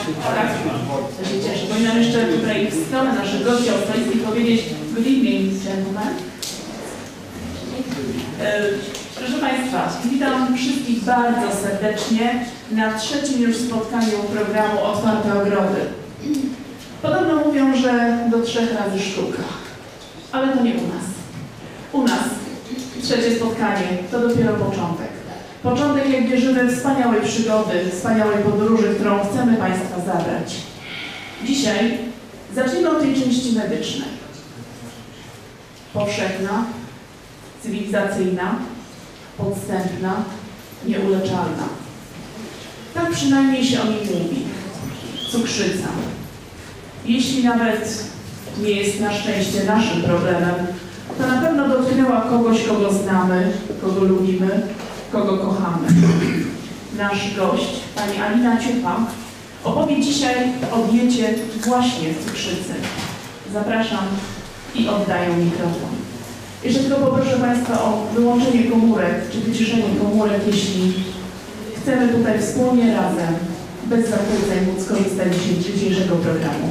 Tak, to się cieszę. Powinnam jeszcze tutaj w stronę naszych gości australijskich powiedzieć good evening, gentlemen. Proszę Państwa, witam wszystkich bardzo serdecznie na trzecim już spotkaniu programu Otwarte Ogrody. Podobno mówią, że do 3 razy sztuka, ale to nie u nas. U nas trzecie spotkanie to dopiero początek. Początek, jak wierzymy, wspaniałej przygody, wspaniałej podróży, którą chcemy Państwa zabrać. Dzisiaj zacznijmy od tej części medycznej. Powszechna, cywilizacyjna, podstępna, nieuleczalna. Tak przynajmniej się o niej mówi. Cukrzyca. Jeśli nawet nie jest na szczęście naszym problemem, to na pewno dotknęła kogoś, kogo znamy, kogo lubimy, kogo kochamy. Nasz gość, pani Alina Ciupa, opowie dzisiaj o diecie właśnie cukrzycy. Zapraszam i oddaję mikrofon. Jeszcze tylko poproszę Państwa o wyłączenie komórek, czy wyciszenie komórek, jeśli chcemy tutaj wspólnie razem, bez zakłóceń, móc skorzystać z dzisiejszego programu.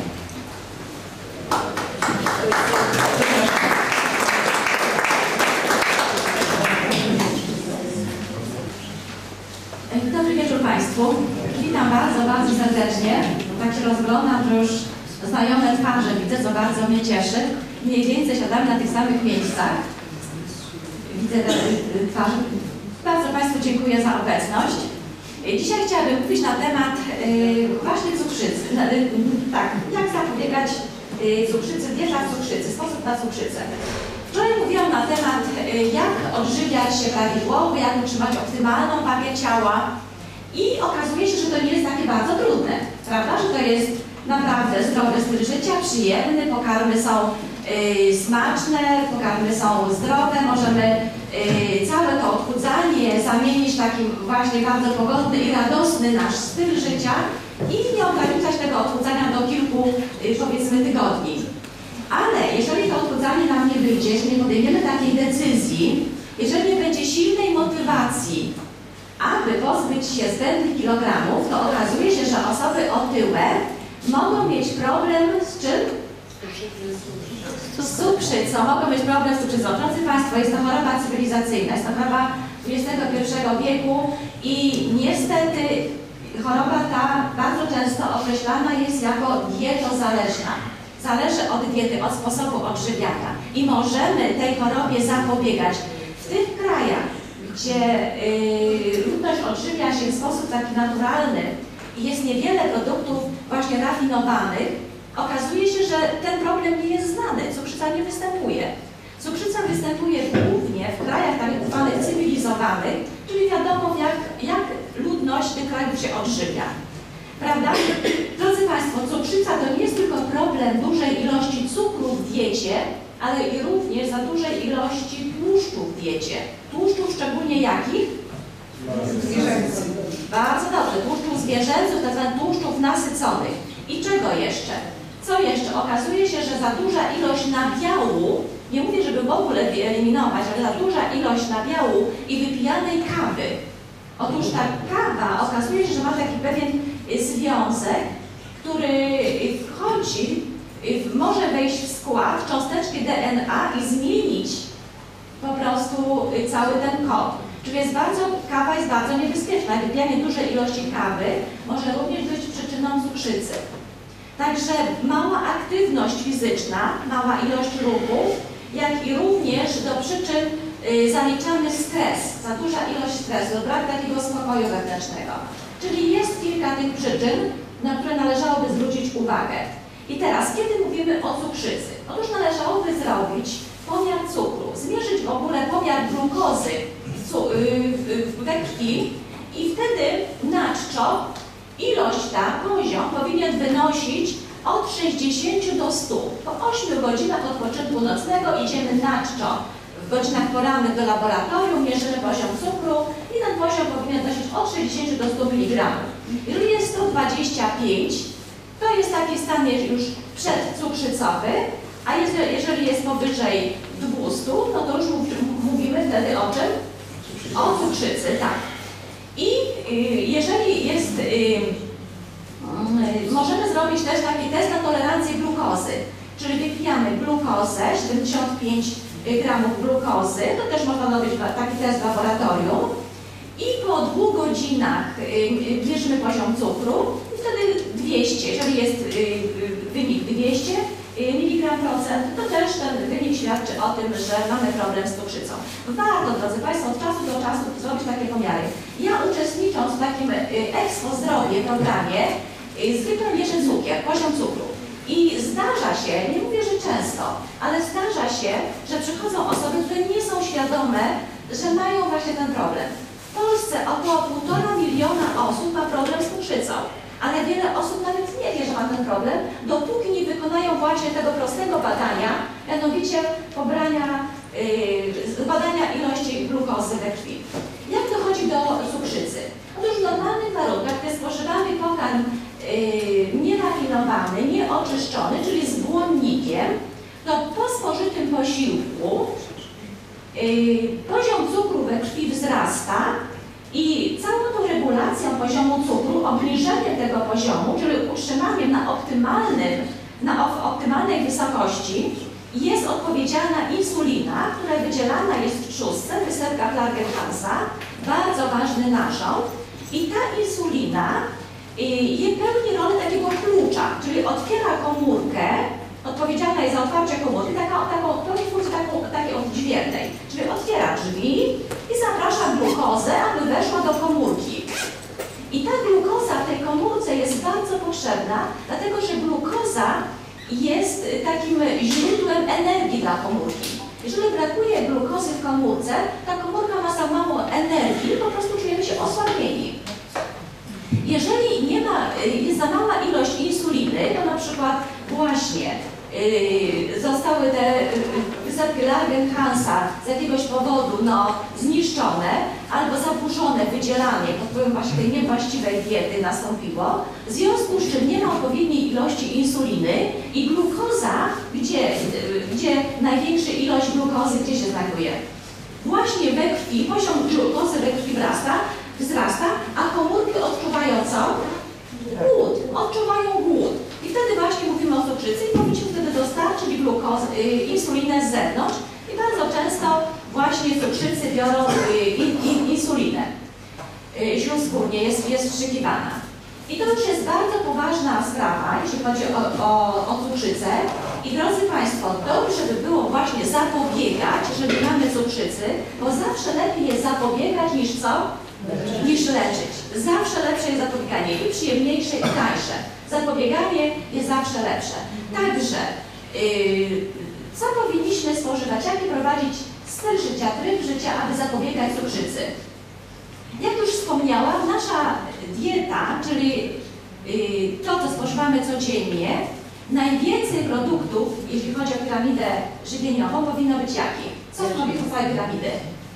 Dobry wieczór Państwu. Witam bardzo serdecznie. Tak się rozglądam, że już znajome twarze widzę, co bardzo mnie cieszy. Mniej więcej siadamy na tych samych miejscach. Widzę te twarze. Bardzo Państwu dziękuję za obecność. Dzisiaj chciałabym mówić na temat właśnie cukrzycy. Tak, jak zapobiegać cukrzycy, dieta cukrzycy, sposób na cukrzycę. Wczoraj mówiłam na temat, jak odżywiać się prawidłowo, jak utrzymać optymalną wagę ciała i okazuje się, że to nie jest takie bardzo trudne, prawda? Że to jest naprawdę zdrowy styl życia, przyjemny, pokarmy są smaczne, pokarmy są zdrowe, możemy całe to odchudzanie zamienić w taki właśnie bardzo pogodny i radosny nasz styl życia i nie ograniczać tego odchudzania do kilku, powiedzmy, tygodni. Ale jeżeli to odchudzanie nam nie wyjdzie, jeżeli nie podejmiemy takiej decyzji, jeżeli nie będzie silnej motywacji, aby pozbyć się zbędnych kilogramów, to okazuje się, że osoby otyłe mogą mieć problem z czym? Z cukrzycą. Mogą mieć problem z cukrzycą. Drodzy Państwo, jest to choroba cywilizacyjna, jest to choroba XXI wieku i niestety choroba ta bardzo często określana jest jako dietozależna. Zależy od diety, od sposobu odżywiania i możemy tej chorobie zapobiegać. W tych krajach, gdzie ludność odżywia się w sposób taki naturalny i jest niewiele produktów właśnie rafinowanych, okazuje się, że ten problem nie jest znany, cukrzyca nie występuje. Cukrzyca występuje głównie w krajach tak zwanych cywilizowanych, czyli wiadomo jak ludność tych krajów się odżywia. Prawda? Drodzy Państwo, cukrzyca to nie jest tylko problem dużej ilości cukru w diecie, ale i również za dużej ilości tłuszczu w diecie. Tłuszczów szczególnie jakich? Zwierzęcych. Bardzo dobrze. Tłuszczów zwierzęcych, to znaczy tłuszczów nasyconych. I czego jeszcze? Co jeszcze? Okazuje się, że za duża ilość nabiału, nie mówię, żeby w ogóle wyeliminować, ale za duża ilość nabiału i wypijanej kawy. Otóż ta kawa okazuje się, że ma taki pewien związek, który wchodzi, może wejść w skład cząsteczki DNA i zmienić po prostu cały ten kod. Czyli kawa jest bardzo niebezpieczna. Wypijanie dużej ilości kawy może również być przyczyną cukrzycy. Także mała aktywność fizyczna, mała ilość ruchów, jak i również do przyczyn zaliczamy stres, za duża ilość stresu, brak takiego spokoju wewnętrznego. Czyli jest kilka tych przyczyn, na które należałoby zwrócić uwagę. I teraz, kiedy mówimy o cukrzycy? Otóż należałoby zrobić pomiar cukru, zmierzyć w ogóle pomiar glukozy we krwi i wtedy na czczo ilość ta, poziom powinien wynosić od 60 do 100. Po 8 godzinach odpoczynku nocnego idziemy na czczo. W godzinach porannych do laboratorium mierzymy poziom cukru i ten poziom powinien wynosić od 60 do 100 mg. Jeżeli jest 125, to jest taki stan już przedcukrzycowy, a jeżeli jest powyżej 200, no to już mówimy wtedy o czym? O cukrzycy, tak. I jeżeli jest zrobić też taki test na tolerancję glukozy. Czyli wypijamy glukozę, 75 gramów glukozy, to też można robić taki test w laboratorium. I po 2 godzinach mierzymy poziom cukru i wtedy 200, jeżeli jest wynik 200 mg procent, to też ten wynik świadczy o tym, że mamy problem z cukrzycą. Warto, drodzy Państwo, od czasu do czasu zrobić takie pomiary. Ja uczestnicząc w takim Expo Zdrowie programie, zwykle mierzę cukier, poziom cukru. I zdarza się, nie mówię, że często, ale zdarza się, że przychodzą osoby, które nie są świadome, że mają właśnie ten problem. W Polsce około 1,5 miliona osób ma problem z cukrzycą, ale wiele osób nawet nie wie, że ma ten problem, dopóki nie wykonają właśnie tego prostego badania, mianowicie badania ilości glukozy we krwi. Jak dochodzi do cukrzycy? Otóż w normalnych warunkach, gdy spożywamy pokarm nierafinowany, nieoczyszczony, czyli z błonnikiem, to po spożytym posiłku poziom cukru we krwi wzrasta i całą tą regulacją poziomu cukru, obniżeniem tego poziomu, czyli utrzymaniem na optymalnej wysokości, jest odpowiedzialna insulina, która wydzielana jest w trzustce, w wysepkach Langerhansa, bardzo ważny narząd. I ta insulina pełni rolę takiego klucza, czyli otwiera komórkę, odpowiedzialna jest za otwarcie komórki, pełni funkcję takiej odźwiernej, czyli otwiera drzwi i zaprasza glukozę, aby weszła do komórki. I ta glukoza w tej komórce jest bardzo potrzebna, dlatego że glukoza jest takim źródłem energii dla komórki. Jeżeli brakuje glukozy w komórce, ta komórka ma za mało energii, po prostu czujemy się osłabieni. Jeżeli jest za mała ilość insuliny, to na przykład właśnie zostały te wysepki Langerhansa z jakiegoś powodu zniszczone albo zaburzone wydzielanie pod wpływem właśnie tej niewłaściwej diety nastąpiło, w związku z czym nie ma odpowiedniej ilości insuliny i glukoza, gdzie największa ilość glukozy gdzie się znajduje? Właśnie we krwi, poziom glukozy we krwi wzrasta, a komórki odczuwają co? Głód. Odczuwają głód. I wtedy właśnie mówimy o cukrzycy i powinniśmy wtedy dostarczyć insulinę z zewnątrz. I bardzo często właśnie cukrzycy biorą insulinę. Śródskórnie jest wstrzykiwana. I to już jest bardzo poważna sprawa, jeśli chodzi o cukrzycę. I drodzy Państwo, dobrze by było właśnie zapobiegać, jeżeli mamy cukrzycy, bo zawsze lepiej jest zapobiegać niż co? Niż leczyć. Zawsze lepsze jest zapobieganie i przyjemniejsze i tańsze. Zapobieganie jest zawsze lepsze. Także, co powinniśmy spożywać, jaki prowadzić styl życia, tryb życia, aby zapobiegać cukrzycy? Jak już wspomniałam, nasza dieta, czyli to, co spożywamy codziennie, najwięcej produktów, jeśli chodzi o piramidę żywieniową, powinno być jaki? Co wchodzi w całej piramidy?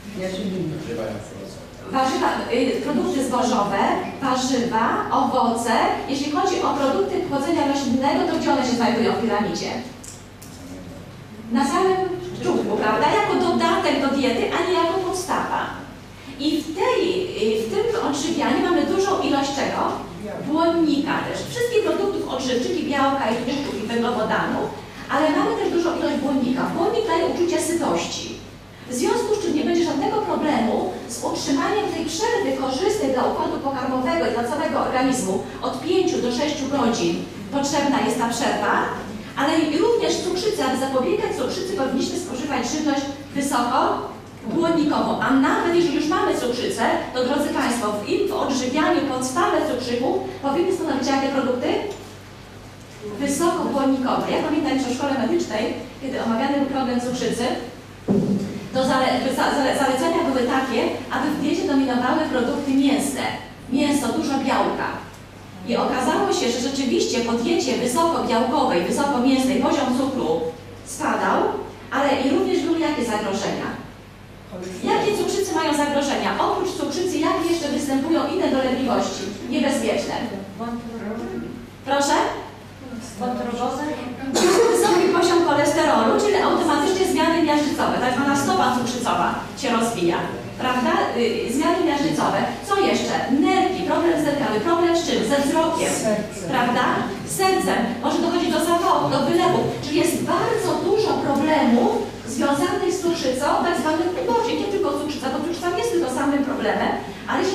Warzywa, produkty zbożowe, warzywa, owoce. Jeśli chodzi o produkty pochodzenia roślinnego, to gdzie one się znajdują w piramidzie? Na samym czubku, prawda? Jako dodatek do diety, a nie jako podstawa. I w tym odżywianiu mamy dużą ilość czego? Błonnika też. Wszystkich produktów odżywczych, i białka, i tłuszczów, i węglowodanów, ale mamy też dużą ilość błonnika. Błonnik daje uczucie sytości. W związku z czym nie będzie żadnego problemu z utrzymaniem tej przerwy korzystnej dla układu pokarmowego i dla całego organizmu. Od 5 do 6 godzin potrzebna jest ta przerwa, ale również cukrzycy, aby zapobiegać cukrzycy, powinniśmy spożywać żywność wysokobłonnikową. A nawet jeżeli już mamy cukrzycę, to drodzy Państwo, w odżywianiu podstawę cukrzyków powinny stanowić jakie produkty? Wysokobłonnikowe. Ja pamiętam jeszcze w szkole medycznej, kiedy omawiany był problem cukrzycy, to zalecenia były takie, aby w diecie dominowały produkty mięsne. Mięso, dużo białka. I okazało się, że rzeczywiście po diecie wysokobiałkowej, wysokomięsnej poziom cukru spadał, ale i również były jakie zagrożenia? Jakie cukrzycy mają zagrożenia? Oprócz cukrzycy, jakie jeszcze występują inne dolegliwości niebezpieczne? Proszę? Wątrobozę? Wysoki poziom cholesterolu, czyli automatycznie zmiany miażdżycowe, tak zwana stopa cukrzycowa się rozwija, prawda? Zmiany miażdżycowe. Co jeszcze? Nerki, problem z nerkami, problem z czym? Ze wzrokiem, prawda? Z sercem, może dochodzi do zawału, do wylewu, czyli jest bardzo dużo problemów związanych z cukrzycą, tak zwanych ubocznych, nie tylko cukrzyca, bo cukrzyca nie jest tylko samym problemem, ale jeszcze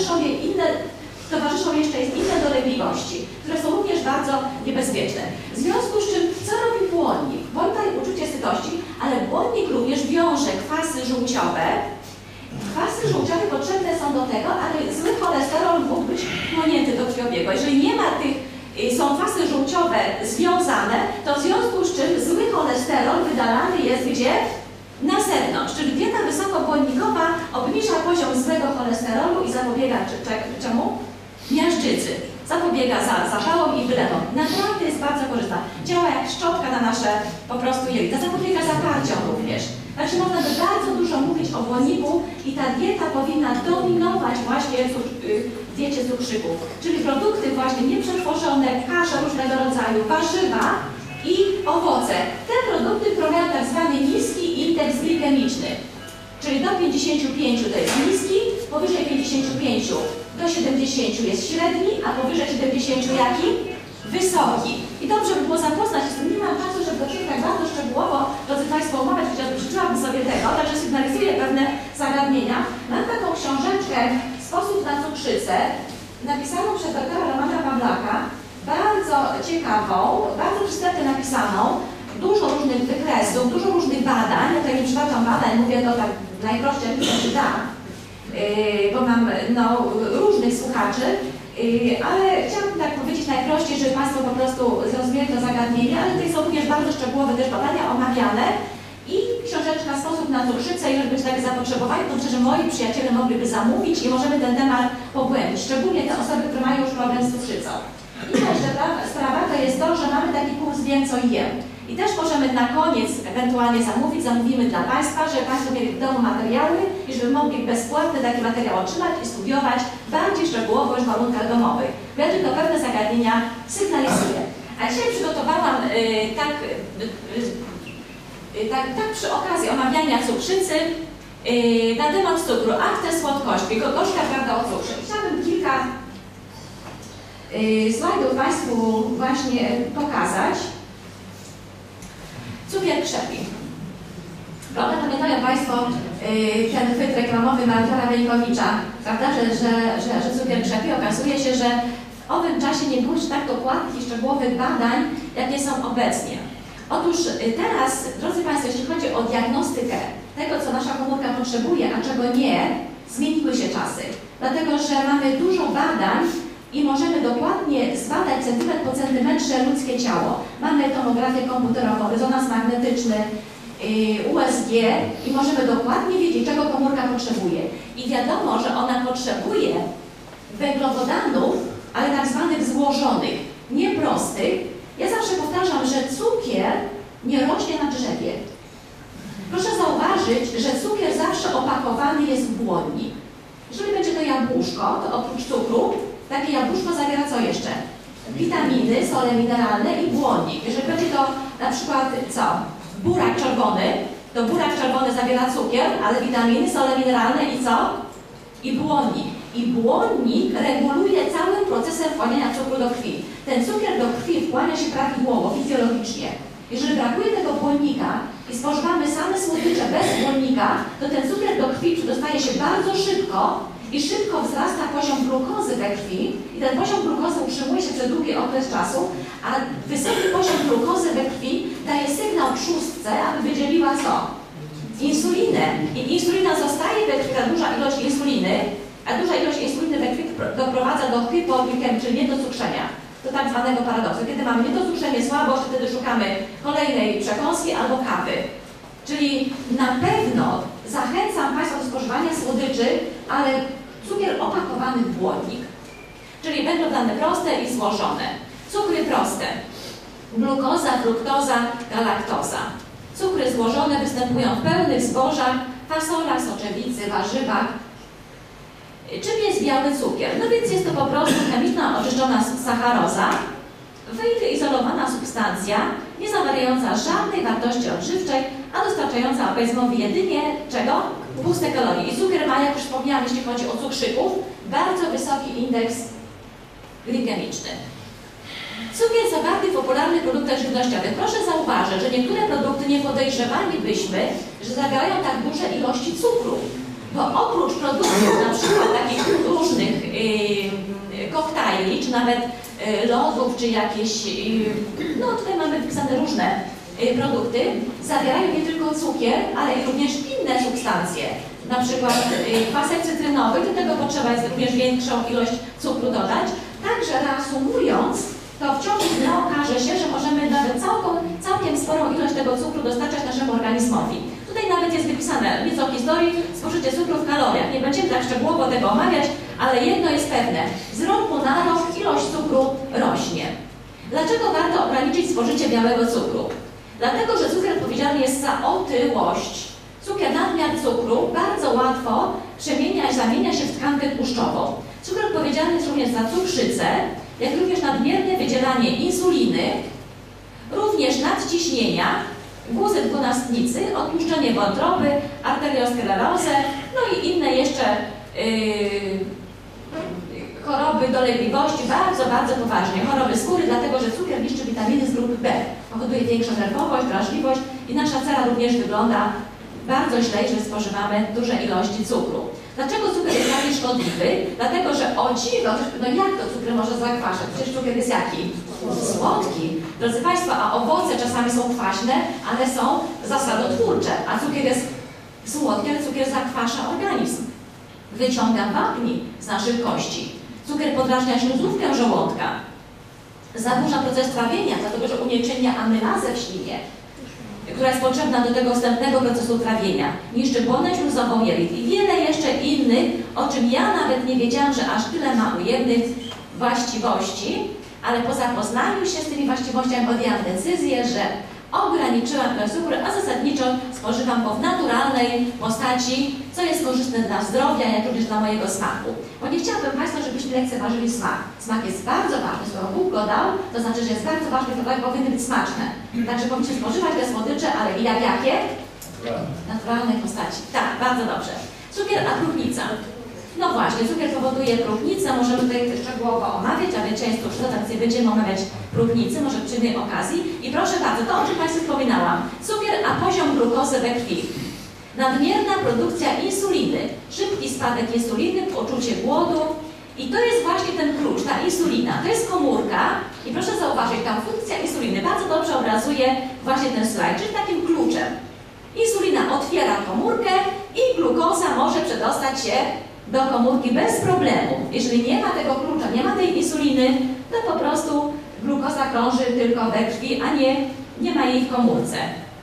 towarzyszą jeszcze inne dolegliwości, które są również bardzo niebezpieczne. W związku z czym, co robi błonnik? Błonnik daje uczucie sytości, ale błonnik również wiąże kwasy żółciowe. Kwasy żółciowe potrzebne są do tego, aby zły cholesterol mógł być wchłonięty do krwiobiegu. Jeżeli nie ma tych, są kwasy żółciowe związane, to w związku z czym zły cholesterol wydalany jest gdzie? Na zewnątrz, czyli dieta wysokobłonnikowa obniża poziom złego cholesterolu i zapobiega czemu? Miażdżycy. Zapobiega zapałom i wylewom. Naprawdę jest bardzo korzystna. Działa jak szczotka na nasze po prostu jelita. Zapobiega zaparciom również. Także można by bardzo dużo mówić o błonniku i ta dieta powinna dominować właśnie w diecie cukrzyków. Czyli produkty właśnie nieprzetworzone, kasze różnego rodzaju, warzywa i owoce. Te produkty, które mają tak zwany niski indeks glikemiczny. Czyli do 55 to jest niski, powyżej 55 do 70 jest średni, a powyżej 70 jaki? Wysoki. I dobrze by było zapoznać się z tym. Nie mam czasu, żeby do tego tak bardzo szczegółowo, drodzy Państwo, omawiać, chociaż życzyłabym sobie tego, także sygnalizuję pewne zagadnienia. Mam taką książeczkę Sposób na cukrzycę, napisaną przez doktora Romana Pawlaka, bardzo ciekawą, bardzo przystępnie napisaną, dużo różnych wykresów, dużo różnych badań. Ja tutaj nie przytaczam badań, mówię to tak najprościej, jak to się da, bo mam różnych słuchaczy, ale chciałabym tak powiedzieć najprościej, żeby Państwo po prostu zrozumieli to zagadnienie, ale tutaj są również bardzo szczegółowe też badania omawiane i książeczka Sposób na cukrzycę, jeżeli będzie takie zapotrzebowanie, to myślę, że moi przyjaciele mogliby zamówić i możemy ten temat pogłębić, szczególnie te osoby, które mają już problem z cukrzycą. Inna jeszcze sprawa to jest to, że mamy taki kurs Wiem co jem. I też możemy na koniec ewentualnie zamówimy dla Państwa, żeby Państwo mieli w domu materiały i żeby mogli bezpłatny taki materiał otrzymać i studiować bardziej szczegółowo już w warunkach domowych. Ja tylko pewne zagadnienia sygnalizuję. A dzisiaj przygotowałam tak przy okazji omawiania cukrzycy na temat cukru, akte słodkości, gorzka prawda o cukrze. Chciałabym kilka slajdów Państwu właśnie pokazać. Cukier krzepi. Prawda, pamiętają Państwo ten chwyt reklamowy Marka Wieńkowicza, prawda, że cukier krzepi. Okazuje się, że w owym czasie nie było tak dokładnych i szczegółowych badań, jakie są obecnie. Otóż teraz, drodzy Państwo, jeśli chodzi o diagnostykę tego, co nasza komórka potrzebuje, a czego nie, zmieniły się czasy. Dlatego, że mamy dużo badań i możemy dokładnie zbadać centymetr po centymetrze ludzkie ciało. Mamy tomografię komputerową, rezonans magnetyczny, USG i możemy dokładnie wiedzieć, czego komórka potrzebuje. I wiadomo, że ona potrzebuje węglowodanów, ale tak zwanych złożonych, nie prostych. Ja zawsze powtarzam, że cukier nie rośnie na drzewie. Proszę zauważyć, że cukier zawsze opakowany jest w błonnik. Jeżeli będzie to jabłuszko, to oprócz cukru takie jabłuszko zawiera co jeszcze? Witaminy, sole mineralne i błonnik. Jeżeli będzie to na przykład co? Burak czerwony, to burak czerwony zawiera cukier, ale witaminy, sole mineralne i co? I błonnik. I błonnik reguluje całym procesem wchłaniania cukru do krwi. Ten cukier do krwi wchłania się prawidłowo, fizjologicznie. Jeżeli brakuje tego błonnika i spożywamy same słodycze bez błonnika, to ten cukier do krwi przedostaje się bardzo szybko i szybko wzrasta poziom glukozy we krwi i ten poziom glukozy utrzymuje się przez długi okres czasu, a wysoki poziom glukozy we krwi daje sygnał trzustce, aby wydzieliła co? Insulinę. I insulina zostaje we krwi, ta duża ilość insuliny, a duża ilość insuliny we krwi doprowadza do hipoglikemii, czyli niedocukrzenia. Do tak zwanego paradoksu. Kiedy mamy niedocukrzenie, słabość, wtedy szukamy kolejnej przekąski albo kawy. Czyli na pewno zachęcam Państwa do spożywania słodyczy, ale cukier opakowany w błonnik. Czyli węglowodany proste i złożone. Cukry proste. Glukoza, fruktoza, galaktoza. Cukry złożone występują w pełnych zbożach, fasolach, soczewicy, warzywach. Czym jest biały cukier? No więc jest to po prostu chemiczna oczyszczona sacharoza, wyizolowana substancja, nie zawierająca żadnej wartości odżywczej, a dostarczająca organizmowi jedynie czego? Puste kalorie. I cukier ma, jak już wspomniałam, jeśli chodzi o cukrzyków, bardzo wysoki indeks glikemiczny. Cukier zawarty w popularnych produktach żywnościowych. Proszę zauważyć, że niektóre produkty nie podejrzewalibyśmy, że zawierają tak duże ilości cukru. Bo oprócz produktów na przykład takich różnych koktajli, czy nawet lodów, czy jakieś, no tutaj mamy wypisane różne produkty, zawierają nie tylko cukier, ale i również inne substancje. Na przykład kwasek cytrynowych, do tego potrzeba jest również większą ilość cukru dodać. Także reasumując, to wciąż okaże się, że możemy nawet całkiem sporą ilość tego cukru dostarczać naszemu organizmowi. Tutaj nawet jest wypisane nieco o historii, spożycie cukru w kaloriach. Nie będziemy tak szczegółowo tego omawiać, ale jedno jest pewne. Z roku na rok ilość cukru rośnie. Dlaczego warto ograniczyć spożycie białego cukru? Dlatego, że cukier odpowiedzialny jest za otyłość. Cukier, nadmiar cukru bardzo łatwo zamienia się w tkankę tłuszczową. Cukier odpowiedzialny jest również za cukrzycę, jak również nadmierne wydzielanie insuliny, również nadciśnienia, guzy dwunastnicy, odtłuszczenie wątroby, arteriosklerozę, no i inne jeszcze choroby dolegliwości, bardzo poważnie. Choroby skóry, dlatego że cukier niszczy witaminy z grupy B. Powoduje większą nerwowość, wrażliwość i nasza cera również wygląda bardzo źle, jeżeli spożywamy duże ilości cukru. Dlaczego cukier jest taki szkodliwy? Dlatego, że o dziwo, no jak to cukier może zakwaszać? Przecież cukier jest jaki? Słodki. Drodzy Państwo, a owoce czasami są kwaśne, ale są zasadotwórcze, a cukier jest słodki, ale cukier zakwasza organizm. Wyciąga wapni z naszych kości. Cukier podrażnia śluzówkę żołądka. Zaburza proces trawienia, dlatego że unieczynnia amylazę w ślinie, która jest potrzebna do tego wstępnego procesu trawienia. Niszczy błonę śluzową, jelit i wiele jeszcze innych, o czym ja nawet nie wiedziałam, że aż tyle ma ujemnych właściwości, ale po zapoznaniu się z tymi właściwościami podjęłam decyzję, że ograniczyłam ten cukru, a zasadniczo spożywam go w naturalnej postaci, co jest korzystne dla zdrowia, jak również dla mojego smaku. Bo nie chciałabym Państwa, żebyśmy lekceważyli smak. Smak jest bardzo ważny, skoro Bóg go dał, to znaczy, że jest bardzo ważny, to powinny być smaczne. Także powinniśmy spożywać te słodycze, ale i jakie? W naturalnej postaci. Tak, bardzo dobrze. Cukier, a próchnica. No właśnie, cukier powoduje próchnicę, możemy tutaj szczegółowo omawiać, ale często już tak nie będziemy omawiać próchnicy, może przy innej okazji. I proszę bardzo, to o czym Państwu wspominałam. Cukier, a poziom glukozy we krwi. Nadmierna produkcja insuliny, szybki spadek insuliny, poczucie głodu. I to jest właśnie ten klucz, ta insulina. To jest komórka i proszę zauważyć, ta funkcja insuliny bardzo dobrze obrazuje właśnie ten slajd, czyli takim kluczem. Insulina otwiera komórkę i glukoza może przedostać się do komórki bez problemu. Jeżeli nie ma tego klucza, nie ma tej insuliny, to po prostu glukoza krąży tylko we krwi, a nie ma jej w komórce.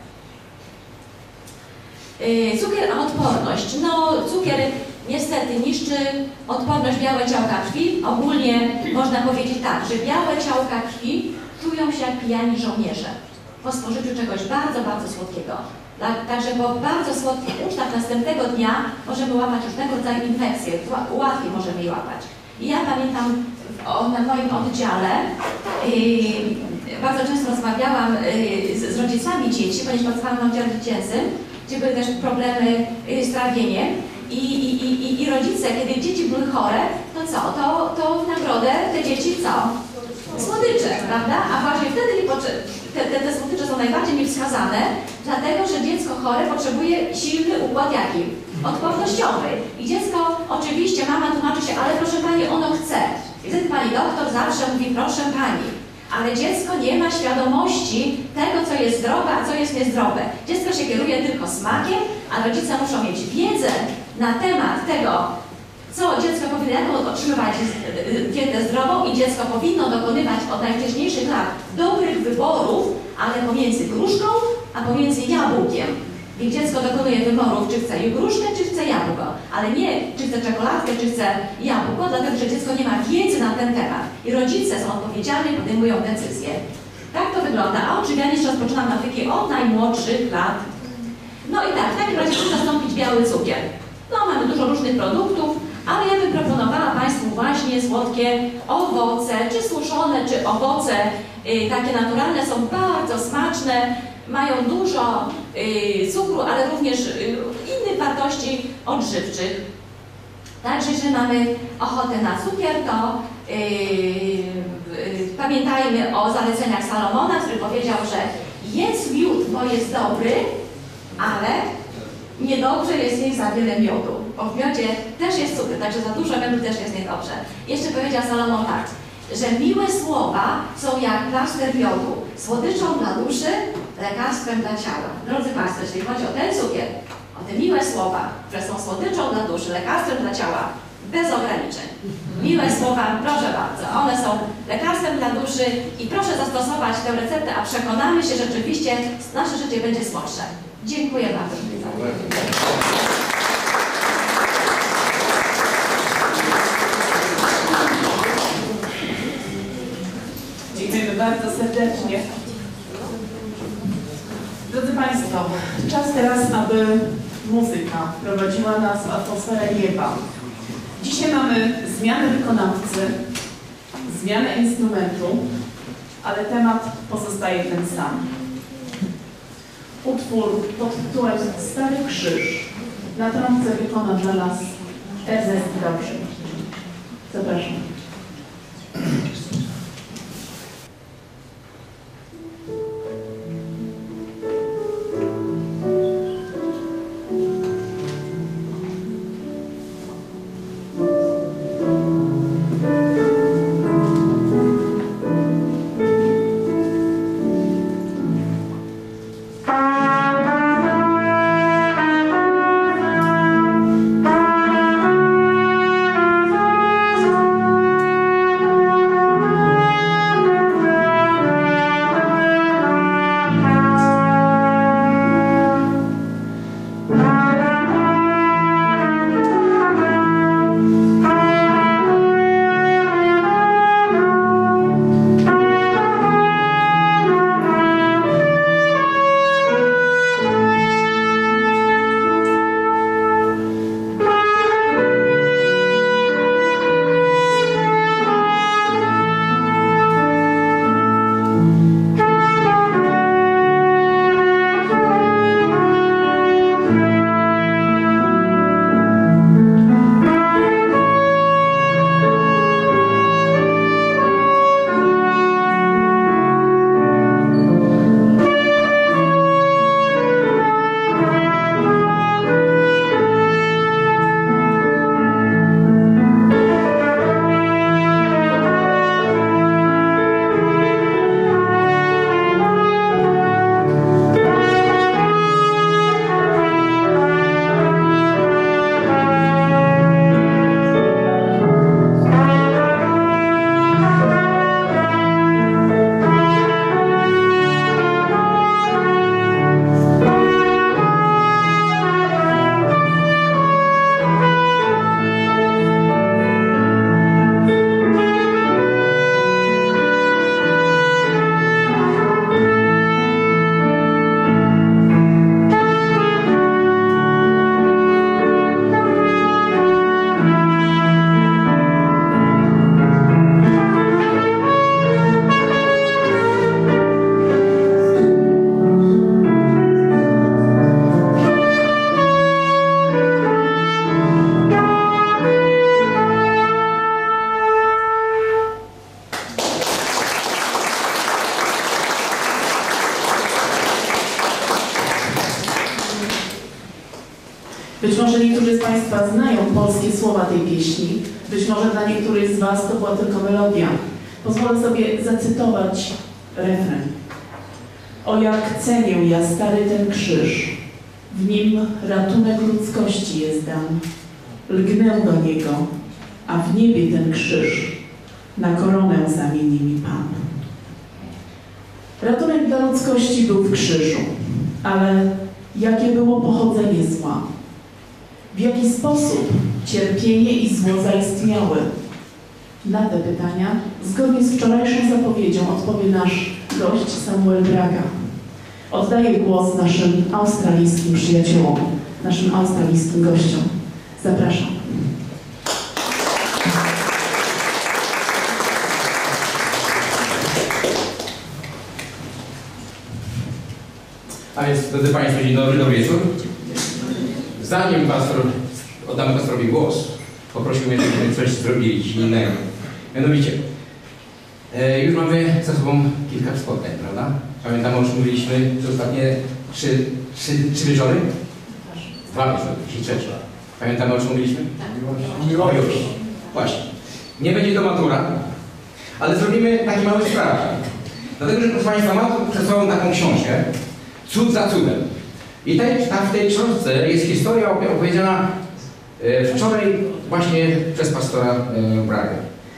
Cukier, a odporność. No, cukier niestety niszczy odporność białe ciałka krwi. Ogólnie można powiedzieć tak, że białe ciałka krwi czują się jak pijani żołnierze po spożyciu czegoś bardzo słodkiego. Także po bardzo słodkich ucztach następnego dnia możemy łapać różnego rodzaju infekcje, łatwiej możemy je łapać. I ja pamiętam na moim oddziale, bardzo często rozmawiałam z rodzicami dzieci, ponieważ pracowałam na oddziale dziecięcym, gdzie były też problemy z trawieniem. I rodzice, kiedy dzieci były chore, to co? To w nagrodę te dzieci co? Słodycze, prawda? A właśnie wtedy te słodycze są najbardziej mi wskazane, dlatego że dziecko chore potrzebuje silny układ jaki? Odpornościowy. I dziecko, oczywiście mama tłumaczy się, ale proszę Pani, ono chce. I wtedy Pani doktor zawsze mówi, proszę Pani, ale dziecko nie ma świadomości tego, co jest zdrowe, a co jest niezdrowe. Dziecko się kieruje tylko smakiem, a rodzice muszą mieć wiedzę na temat tego, co dziecko powinno, jaką otrzymywać dietę zdrową i dziecko powinno dokonywać od najwcześniejszych lat dobrych wyborów, ale pomiędzy gruszką, a pomiędzy jabłkiem. I dziecko dokonuje wyborów, czy chce gruszkę, czy chce jabłko, ale nie, czy chce czekoladkę, czy chce jabłko, dlatego że dziecko nie ma wiedzy na ten temat. I rodzice są odpowiedzialni, podejmują decyzje. Tak to wygląda, a odżywianie się rozpoczyna nawyki od najmłodszych lat. No i tak, w takim razie musi zastąpić biały cukier. No, mamy dużo różnych produktów, ale ja bym proponowała Państwu właśnie słodkie owoce, czy suszone, czy owoce takie naturalne, są bardzo smaczne, mają dużo cukru, ale również innych wartości odżywczych. Także jeżeli mamy ochotę na cukier, to pamiętajmy o zaleceniach Salomona, który powiedział, że jedz miód, bo jest dobry, ale niedobrze jest jeść za wiele miodu, bo w miodzie też jest cukier, także za dużo miodu też jest niedobrze. Jeszcze powiedział Salomon tak, że miłe słowa są jak plaster miodu, słodyczą dla duszy, lekarstwem dla ciała. Drodzy Państwo, jeśli chodzi o ten cukier, o te miłe słowa, które są słodyczą dla duszy, lekarstwem dla ciała, bez ograniczeń. Miłe słowa, proszę bardzo, one są lekarstwem dla duszy i proszę zastosować tę receptę, a przekonamy się, że rzeczywiście nasze życie będzie słodsze. Dziękuję bardzo. Dziękujemy bardzo serdecznie. Drodzy Państwo, czas teraz, aby muzyka prowadziła nas w atmosferę nieba. Dzisiaj mamy zmianę wykonawcy, zmianę instrumentu, ale temat pozostaje ten sam. Utwór pod tytułem Stary Krzyż na trąbce wykona dla nas Ernest Dobrzyń. Zapraszam. Być może niektórzy z Państwa znają polskie słowa tej pieśni, być może dla niektórych z Was to była tylko melodia. Pozwolę sobie zacytować refren. O jak cenię ja stary ten krzyż, w nim ratunek ludzkości jest dan. Lgnę do niego, a w niebie ten krzyż na koronę zamieni mi Pan. Ratunek dla ludzkości był w krzyżu, ale jakie było pochodzenie zła? W jaki sposób cierpienie i zło zaistniały? Na te pytania, zgodnie z wczorajszą zapowiedzią, odpowie nasz gość Samuel Braga. Oddaję głos naszym australijskim przyjaciołom, naszym australijskim gościom. Zapraszam. A więc, drodzy Państwo, dzień dobry, dobry wieczór. Zanim oddam pastorowi głos, poprosił mnie, żebyśmy coś zrobili innego. Mianowicie, już mamy za sobą kilka spotkań, prawda? Pamiętam, o czym mówiliśmy przez ostatnie trzy wieczory? 2 wieczory, dzisiaj trzeci. Pamiętamy, o czym mówiliśmy? Miłość. Właśnie. Nie będzie to matura, ale zrobimy taki mały sprawdzian. Dlatego, że proszę Państwa, mam przed sobą taką książkę, Cud za cudem. I w tej książce jest historia opowiedziana wczoraj właśnie przez pastora Braga.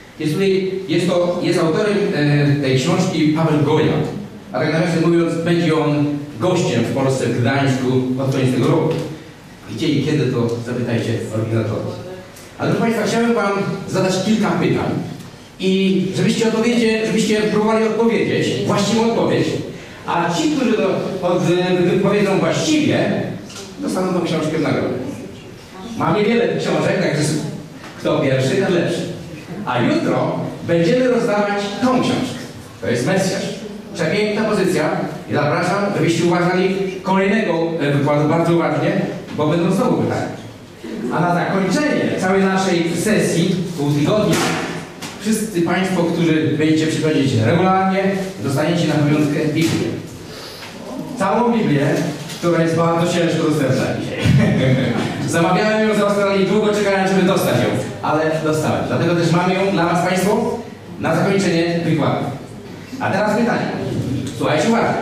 Jest autorem tej książki Paweł Goja, a tak nawiasem mówiąc, będzie on gościem w Polsce, w Gdańsku pod koniec tego roku. Gdzie i kiedy, to zapytajcie organizatorów. Ale proszę Państwa, chciałem Wam zadać kilka pytań i żebyście próbowali odpowiedzieć, właściwą odpowiedź, a ci, którzy wypowiedzą właściwie, dostaną tą książkę w nagrodę. Mam niewiele książek, także kto pierwszy, ten lepszy. A jutro będziemy rozdawać tą książkę. To jest Mesjasz. Przepiękna pozycja i zapraszam, żebyście uważali kolejnego wykładu bardzo uważnie, bo będą znowu pytania. A na zakończenie całej naszej sesji, pół tygodnia, wszyscy Państwo, którzy będziecie przychodzić regularnie, dostaniecie na pamiątkę Biblię. Całą Biblię, która jest bardzo ciężko dostępna dzisiaj. Zamawiałem ją z Australii, długo czekałem, żeby dostać ją, ale dostałem. Dlatego też mamy ją dla Was Państwo na zakończenie wykładu. A teraz pytanie. Słuchajcie uważnie.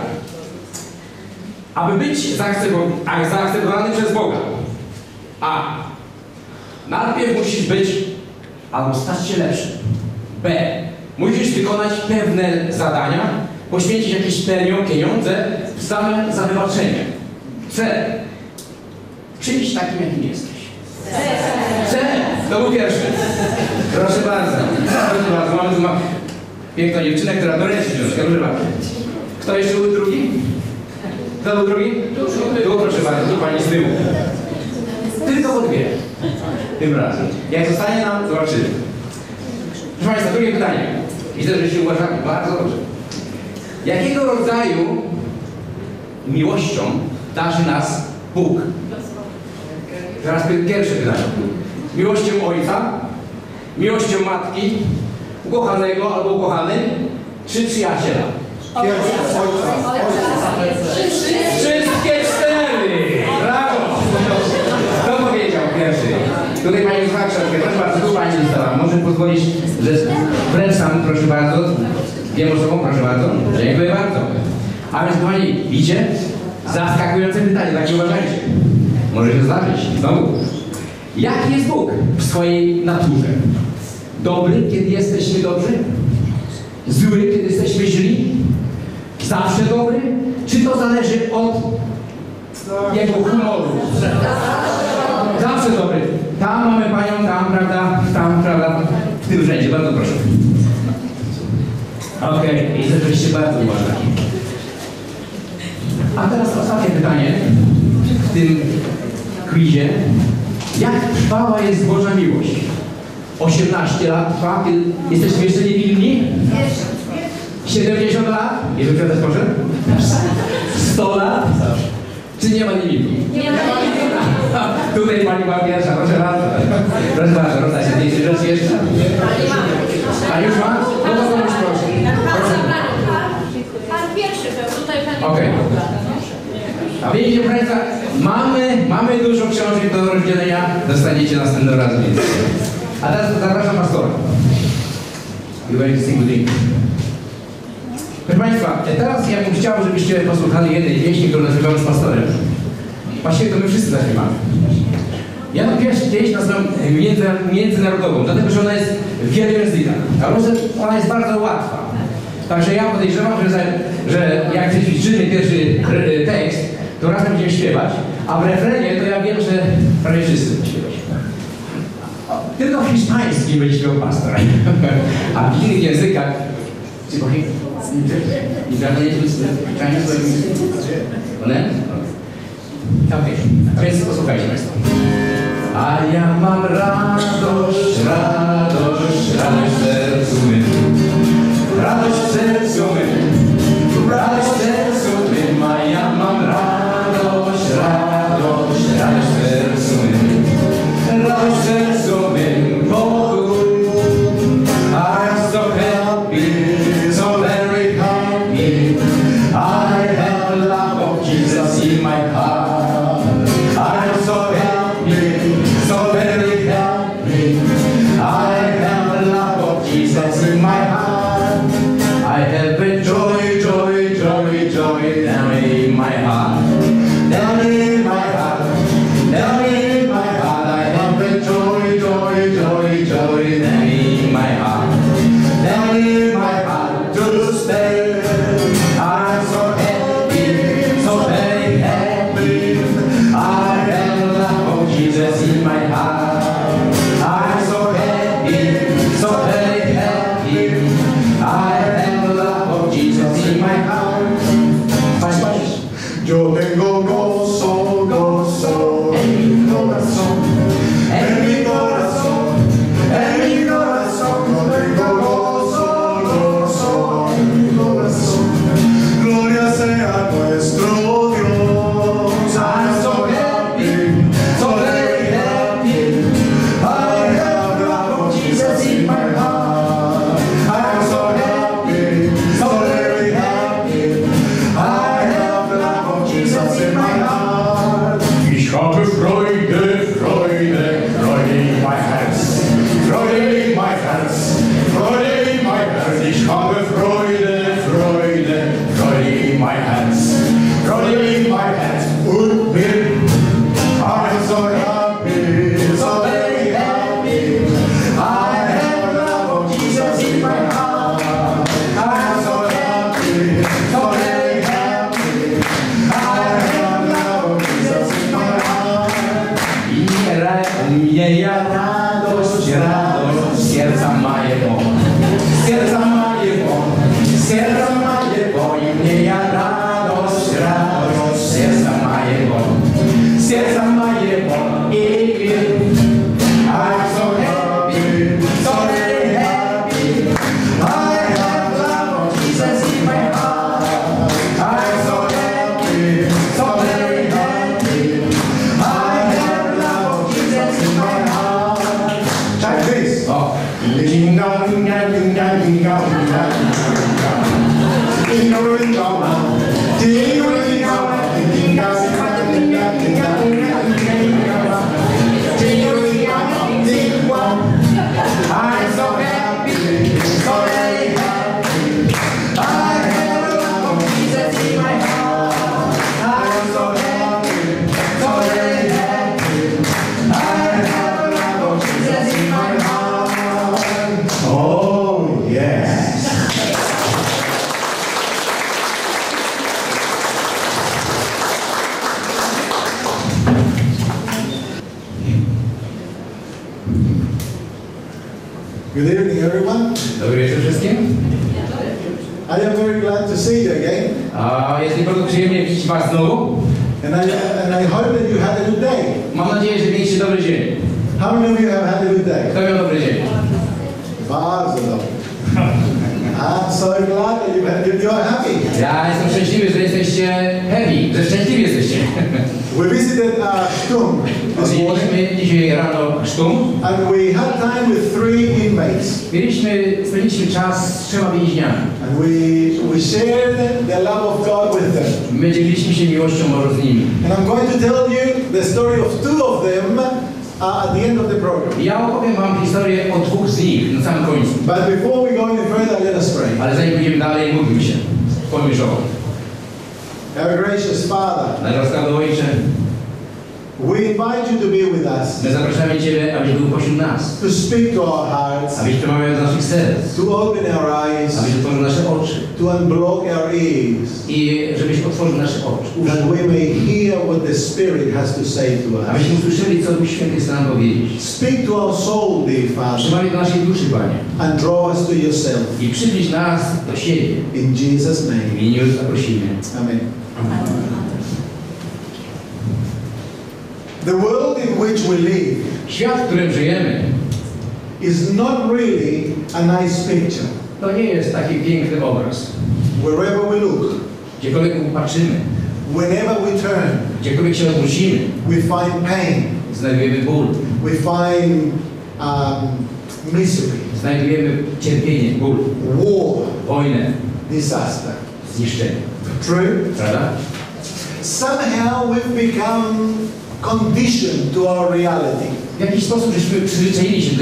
Aby być zaakceptowany przez Boga, a. Najpierw musisz być albo stać się lepszy. B. Musisz wykonać pewne zadania, poświęcić jakieś pieniądze w zamian za wybaczenie. C. Przyjść takim, jakim jesteś. C. To był pierwszy. Proszę bardzo. Proszę bardzo. Mamy tu piękną dziewczynę, która doręczy książkę. Proszę bardzo. Kto jeszcze był drugi? Kto był drugi? Tu, proszę bardzo. Tu pani z tyłu. Tylko po dwie. Tym razem. Jak zostanie nam, zobaczymy. Proszę Państwa, drugie pytanie. Widzę, że się uważamy bardzo dobrze. Jakiego rodzaju miłością darzy nas Bóg? Teraz pierwsze pytanie. Miłością Ojca, miłością Matki, ukochanego albo ukochanej, czy przyjaciela? Wszystkie 4! Brawo! Kto powiedział pierwszy? Tutaj Pani została książkę. Proszę bardzo, tu Pani dostała. Może pozwolić, że wręczam, proszę bardzo. Wiem osobą, proszę bardzo. Dziękuję bardzo. A więc Pani, widzicie? Zaskakujące pytanie, tak nie uważajcie. Może się zdarzyć. Znowu. Jaki jest Bóg w swojej naturze? Dobry, kiedy jesteśmy dobrzy? Zły, kiedy jesteśmy źli? Zawsze dobry? Czy to zależy od jego humoru? Zawsze dobry. Tam mamy Panią, tam, prawda? Tam, prawda? W tym rzędzie. Bardzo proszę. Okej, i rzeczywiście bardzo uważaj. A teraz ostatnie pytanie w tym quizie. Jak trwała jest Boża miłość? 18 lat trwa, kiedy jesteśmy jeszcze niewinni? 70 lat? Jeżeli ktoś proszę? 100 lat? Czy nie ma niewinni? Nie ma Tutaj Pani była pierwsza, proszę bardzo. Proszę bardzo, rozda się tej rzeczy jeszcze? A już ma? No to już proszę. Pan pierwszy był, tutaj pani. Okej. A widzicie Państwo, mamy dużo książek do rozdzielenia, dostaniecie następnym razem więcej. A teraz zapraszam pastora. You're going to sing with me. Proszę Państwa, teraz ja bym chciał, żebyście posłuchali jednej pieśni, którą nagrywamy z pastorem. Właściwie to my wszyscy zaśpiewamy. Ja tę pieśń nazywam międzynarodową, dlatego że ona jest w wielu językach. A ona jest bardzo łatwa. Także ja podejrzewam, że jak ćwiczymy pierwszy tekst, to razem będziemy śpiewać, a w refrenie to ja wiem, że prawie wszyscy będą śpiewać. Tylko w hiszpańskim będzie śpiewał pastor. A w innych językach... Okej, a więc posłuchajcie Państwo. A ja mam radość, radość, radość w sercu mym. Radość w sercu mym, radość w sercu mym. A ja mam radość, radość, radość w sercu mym. Radość w sercu mym. heart. Spanish. Yo tengo gozo, gozo en mi corazón, en mi corazón, en mi corazón. Yo tengo gozo, gozo en mi corazón. Gloria sea nuestro Dios. I'm so happy, so very happy. I have love of Jesus in my heart. I'm so happy, so very happy. I have love of Jesus in my heart. Ich habe Freude, Freude, Freude in mein Herz. Freude in mein Herz, Freude in mein Herz. Ich habe Freude, Freude, Freude in mein Herz. Freude in mein Herz und bin I'm so happy, so very happy. I have love of Jesus in my heart. I'm so happy, so very happy. I have love of Jesus in my heart. Mieja radość, radość serca mojego, serca mojego, serca mojego. I mieja radość, radość serca mojego, serca mojego. I I'm so happy, so very happy. I have love of Jesus in my heart. I'm so happy, so very happy. I have love of Jesus in my heart. Like this. o, Ding dong, ding dong, ding dong, ding dong, ding dong, ding dong, ding dong, ding dong, ding dong, ding dong. I'm so happy, so very happy. I have love of Jesus in my heart. I'm so happy, so very happy. I have love of Jesus in my heart. Oh yes. Good evening, everyone. dobry wieczór wszystkim. I am very glad to see you again, A jest mi bardzo przyjemnie widzieć was znowu. and I hope that you had a good day. Mam nadzieję, że mieliście dobry dzień. How many of you have had a good day? Kto miał dobry dzień? Bardzo dobry. I'm so glad that you are happy. Ja jestem szczęśliwy, że jesteście happy, że szczęśliwi jesteście. We visited Stum this morning, Odwiedziliśmy dzisiaj rano Sztum. and we had time with 3 inmates, Spędziliśmy czas z 3 więźniami. and we shared the love of God with them. My dzieliliśmy się miłością Bożą z nimi. And I'm going to tell you the story of 2 of them at the end of the program. Ja opowiem wam historię o 2 z nich na samym końcu. But before we go any further, let us pray. Ale zanim pójdziemy dalej, módlmy się. Pomyślą. Our gracious Father, Nasz łaskawy Ojcze, we invite you to be with us, my zapraszamy Ciebie, abyś był pośród nas. to speak to our hearts, Abyś przemawiał do naszych serc. to open our eyes, Abyś otworzył nasze oczy. to unblock our ears, I żebyś otworzył nasze oczy. that we may hear what the Spirit has to say to us. Abyśmy usłyszeli, co Duch Święty chce nam powiedzieć. Speak to our soul, dear Father, Przemawiaj do naszej duszy, Panie. and draw us to yourself. I przybliż nas do siebie. In Jesus' W name, imieniu zaprosimy. amen. The world in which we live Świat, w którym żyjemy, is not really a nice picture. to nie jest taki piękny obraz. Wherever we look, Gdziekolwiek patrzymy, whenever we turn, gdziekolwiek się odwrócimy, we find pain, znajdujemy ból, we find misery, znajdujemy cierpienie, ból, war, wojnę, disaster. zniszczenie. True? Prawda? Somehow we've become conditioned to our reality. W jakiś sposób żeśmy przyzwyczaili się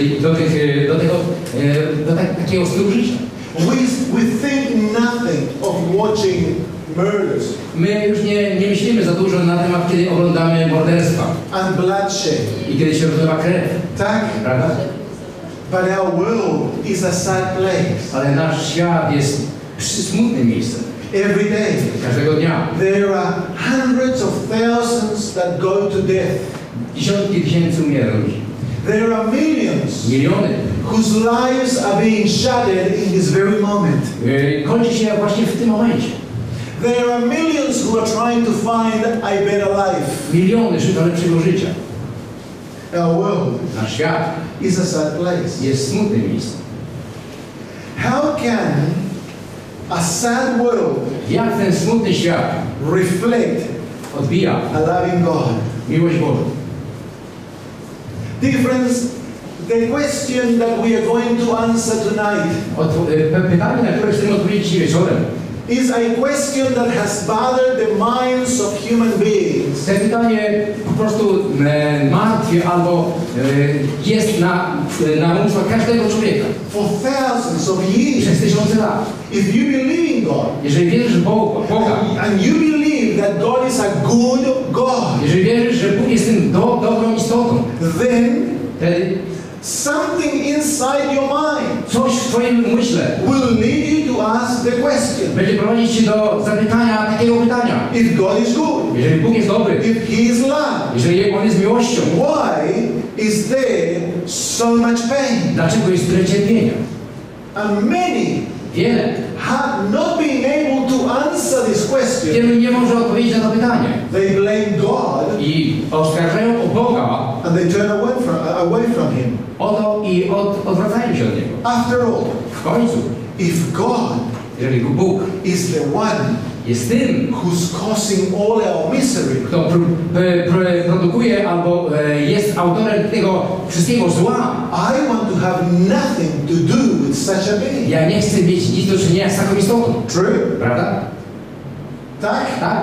do takiego stylu życia. We think nothing of watching murders My już nie myślimy za dużo na temat, kiedy oglądamy morderstwa and bloodshed. i kiedy się rozlewa krew, Tak? prawda? But our world is a sad place. Ale nasz świat jest smutnym miejscem. Every day Każdego dnia there are hundreds of thousands that go to death. dziesiątki tysięcy umiera ludzi. There are millions Miliony. whose lives are being shattered in this very moment. Kończy się właśnie w tym momencie. There are millions who are trying to find a better life. Miliony szuka lepszego życia. Our world Nasz świat is a sad place. jest smutnym miejscem. How can a sad world Jak ten smutny świat reflect odbija a loving God? miłość Bożą? Dear friends, the question that we are going to answer tonight Pytanie, na które chcemy odpowiedzieć dzisiaj wieczorem, is a question that has bothered the minds of human beings to pytanie po prostu martwi albo jest na umysłach każdego człowieka for thousands of years. przez tysiące lat. If you believe in God, Jeżeli wierzysz w Boga, and you believe that God is a good God, jeżeli wierzysz, że Bóg jest tym dobrą istotą, then wtedy something inside your mind coś w Twoim umyśle will lead you to ask the question, będzie prowadzić Cię do zapytania takiego pytania. if God is good, Jeżeli Bóg jest dobry, if He is love, jeżeli On jest miłością, why is there so much pain? dlaczego jest tyle cierpienia? And many Wiele. have not been able to answer this question. Wielu nie może odpowiedzieć na to pytanie. They blame God I oskarżają o Boga and they turn away from Him. o to i odwracają się od Niego. After all, W końcu, if God jeżeli Bóg is the one jest tym, who's causing all our misery, kto produkuje albo jest autorem tego wszystkiego zła, I want to have nothing to do with such a being. ja nie chcę mieć nic do czynienia z taką istotą. True? Prawda? Tak? Tak?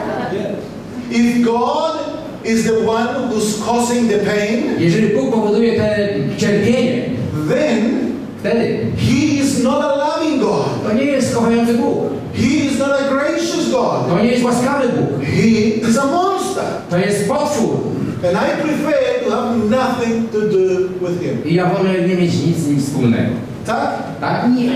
If God is the one who's causing the pain, Jeżeli Bóg powoduje te cierpienie, then wtedy He is not a loving God. to nie jest kochający Bóg. He is not a gracious God. To nie jest łaskawy Bóg. He is a monster. To jest potwór. And I prefer to have nothing to do with Him. I ja wolę nie mieć nic z nim wspólnego. Tak? Tak? Nie.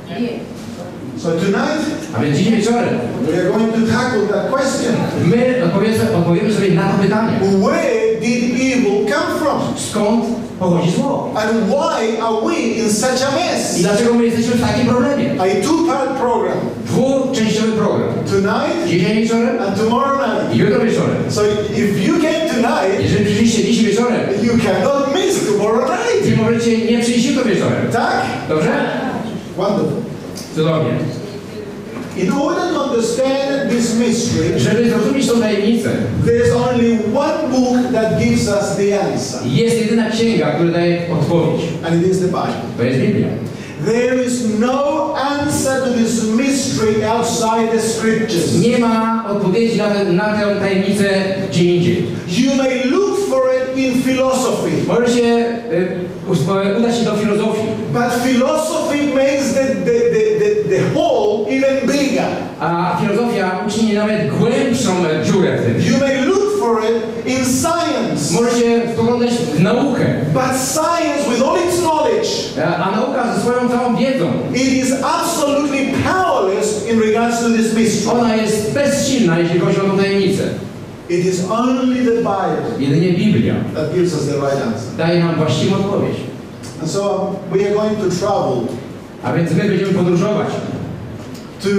So tonight, A więc dzisiaj wieczorem we are going to tackle that question. my odpowiemy sobie na to pytanie. Where did evil come from? Skąd pochodzi zło? And why are we in such a I mess? dlaczego my jesteśmy w takim problemie? A two-part program. Dwuczęściowy program. Tonight Dzisiaj wieczorem and tomorrow night. i jutro wieczorem. So if you came tonight, Jeżeli przyjdziecie dzisiaj wieczorem, you cannot miss tomorrow night. nie możecie nie przyjść jutro wieczorem. Tak? Dobrze? Wonderful. Cudownie. In order to understand this mystery, Żeby zrozumieć tą tajemnicę, there's only one book that gives us the answer. jest jedyna księga, która daje odpowiedź. And it is the Bible. To jest Biblia. There is no answer to this mystery outside the scriptures. Nie ma odpowiedzi na tę tajemnicę gdzie indziej. You may look for it in philosophy, Może się udać się do filozofii, but philosophy makes the whole even bigger. a filozofia uczyni nawet głębszą dziurę w tym. You may look for it in science, Może się spoglądać w naukę, but science with all its knowledge, a nauka ze swoją całą wiedzą, it is absolutely powerless in regards to this mystery. ona jest bezsilna, jeśli chodzi o tę tajemnicę. It is only the Bible Jedynie Biblia that gives us the right answer. daje nam właściwą odpowiedź. And so we are going to travel A więc my będziemy podróżować. to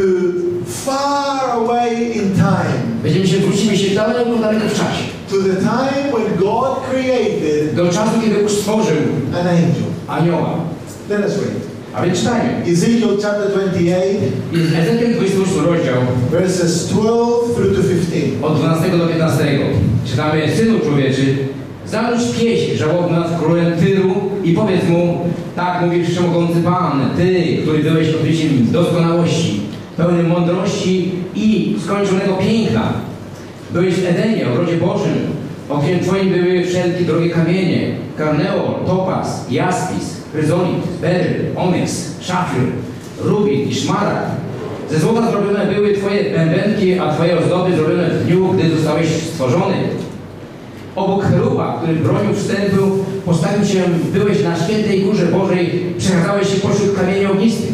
far away in time, Wrócimy się daleko w czasie. to the time when God created Do czasu, kiedy Bóg stworzył an angel. anioła. Let us read. A więc czytajmy. Ezekiel chapter 28, Ezekiel 28 rozdział verses 12 through to 15. od 12 do 15. Czytamy: Synu człowieczy, zanurz pieśń żałobną nad królem Tyru i powiedz mu: tak mówi Wszechmogący Pan, Ty, który byłeś odbiciem doskonałości, pełny mądrości i skończonego piękna. Byłeś w Edenie, ogrodzie Bożym. Okiem Twoim były wszelkie drogie kamienie: karneol, topaz, jaspis, chryzolit, beryl, onyks, szafir, rubin i szmaragd. Ze złota zrobione były Twoje bębenki, a Twoje ozdoby zrobione w dniu, gdy zostałeś stworzony. Obok cheruba, który bronił wstępu, postawił się, byłeś na świętej górze Bożej, przechadzałeś się pośród kamieni ognistych.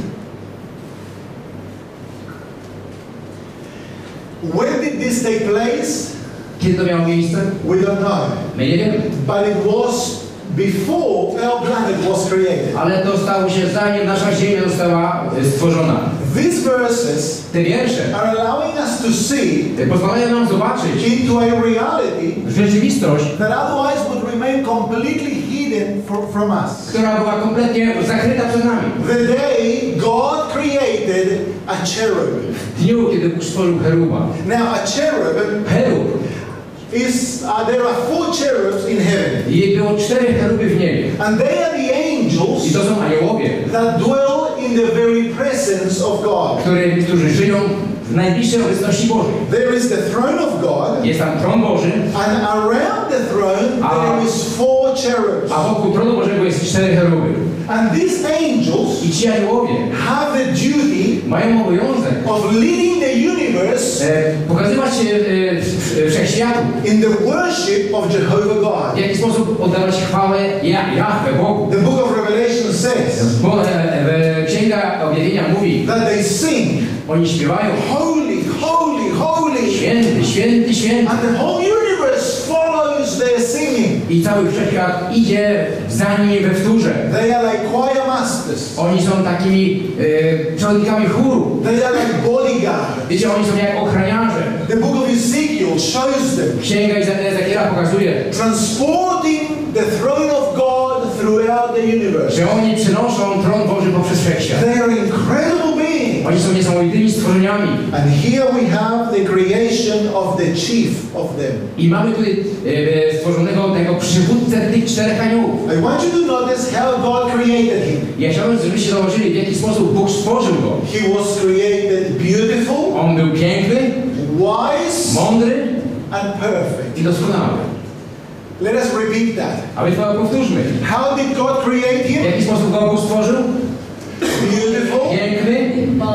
When did this take place? Kiedy to miało miejsce? We don't know. My nie wiemy. But it was before our planet was created. Ale to stało się zanim nasza Ziemia została stworzona. These verses Te wiersze are allowing us to see pozwalają nam zobaczyć into a reality rzeczywistość, that otherwise would remain completely hidden from us. która była kompletnie zakryta przed nami. The day God created a cherub. W dniu, kiedy Bóg stworzył cheruba. Now a cherub Cherub. There are 4 cherubs in heaven. I było 4 cheruby w niebie. And they are the angels I to są aniołowie, that dwell in the very presence of God. którzy żyją w najbliższej obecności Bożej. There is the throne of God, Jest tam tron Boży, and around the throne there is 4 cherubs. a wokół tronu Bożego jest 4 cheruby. And these angels I ci aniołowie have the duty mają obowiązek of leading the universe pokazywać się wszechświatu, in the worship of Jehovah w God. jaki sposób oddawać chwałę Jahwe, Bogu. The book of Revelation says Bo Księga Objawienia mówi, that they sing, oni śpiewają holy, holy, holy, święty, święty, święty. and the whole universe follows their singing. I cały wszechświat idzie za nimi we wtórze. They are like choir masters. Oni są takimi przewodnikami chóru. They are like bodyguards. Wiecie, oni są jak ochroniarze. The book of Ezekiel shows them Księga Ezekiela pokazuje, transporting the throne of God throughout the universe. że oni przynoszą tron Boży poprzez wszechświat. They are incredible beings. Oni są niesamowitymi stworzeniami. And here we have the creation of the chief of them. I mamy tutaj stworzonego tego przywódcę tych 4 aniołów. I want you to notice how God created him. Ja chciałbym, żebyście zauważyli, w jaki sposób Bóg stworzył go. He was created beautiful, On był piękny, wise, mądry and perfect. i doskonały. Let us repeat that. A więc to powtórzmy. How did God create W him? jaki sposób go Bóg stworzył? Beautiful, Piękny,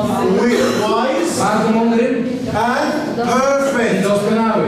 wise, bardzo mądry and i perfect. doskonały.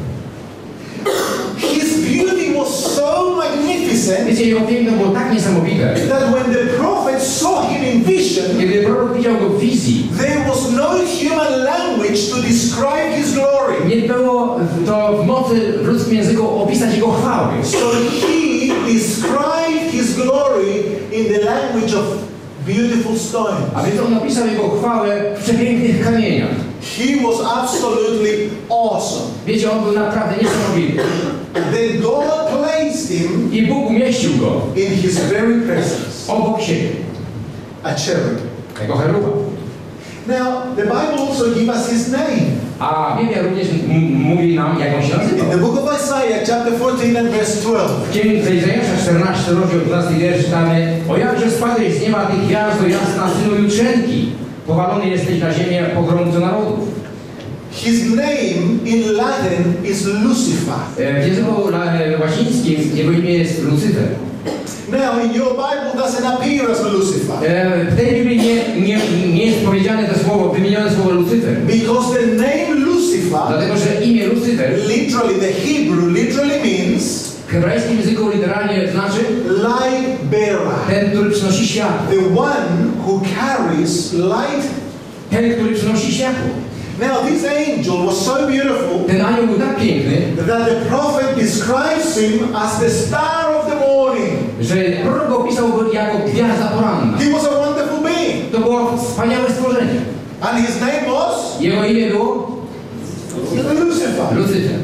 His beauty was so magnificent Wiecie, jego piękno było tak niesamowite, that when the prophet saw him in vision, kiedy prorok widział go w wizji, there was no human language to describe his glory. nie było to w mocy w ludzkim języku opisać jego chwały. So he described his glory in the language of beautiful stones. A więc on opisał jego chwałę w przepięknych kamieniach. He was absolutely awesome. Wiecie, on był naprawdę niesamowity. Then God placed him I Bóg umieścił go in his very presence, obok siebie, a cherub. tego cheruba. Now, the Bible also gives us his name. A Biblia również mówi nam, jak on się In the nazywał. book of Isaiah, chapter 14 and verse 12. W Księdze Izajasza 14, rozdział 12 wiersz czytamy: O jakże spadłeś z nieba tych gwiazd do jasna, synu jutrzenki. Powalony jesteś na ziemię, pogromco narodów. His name in Latin is Lucifer. W języku łacińskim jego imię jest Lucyfer. Now, in your Bible doesn't appear as Lucifer. W tej Biblii nie jest powiedziane to słowo, wymienione słowo Lucyfer. Because the name Lucifer, Dlatego, że imię Lucyfer literally, the Hebrew literally means w hebrajskim języku literalnie znaczy light bearer. ten, który przynosi światło. The one who carries light. Ten, który przynosi światło. Now, this angel was so beautiful Ten anioł był tak piękny, that the prophet describes him as the star of the morning. że prorok go opisał go jako gwiazda poranna. He was a wonderful being. To było wspaniałe stworzenie. And his name was Jego imię było Lucifer. Lucyfer.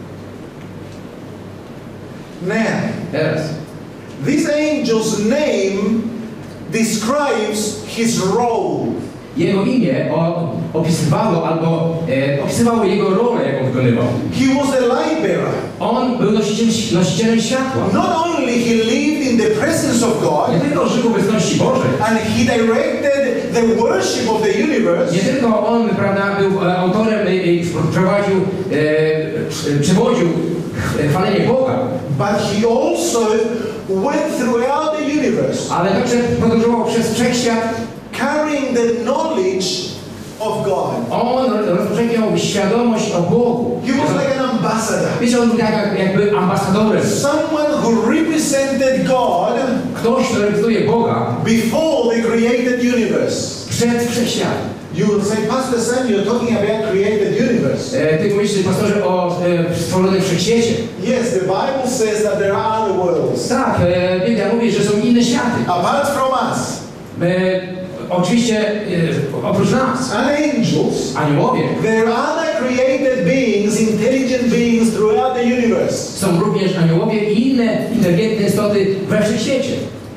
Now, Teraz. this angel's name describes his role. Jego imię opisywało albo opisywało jego rolę, jaką wykonywał. He was the light bearer. On był nosicielem światła. Not only he lived in the presence of God, Nie tylko żył w obecności Bożej, and he directed the worship of the universe, nie tylko on, prawda, był autorem i przewodził chwalenie Boga, but he also went throughout the universe, ale także podróżował przez wszechświat. carrying the knowledge of God. On rozprzestrzeniał świadomość o Bogu. He was like an ambassador. Wiecie, on był jakby ambasadorem. Someone who represented God Ktoś, kto reprezentuje Boga before the created universe. przed wszechświatem. You will say, Pastor Sam, you're talking about created universe. Ty mówisz, pastorze, o stworzonym wszechświecie. Yes, the Bible says that there are other worlds. Tak, Biblia mówi, że są inne światy. Apart from us. oczywiście oprócz nas, angels, aniołowie, there are other created beings, intelligent beings throughout the universe. są również aniołowie i inne inteligentne istoty we wszechświecie.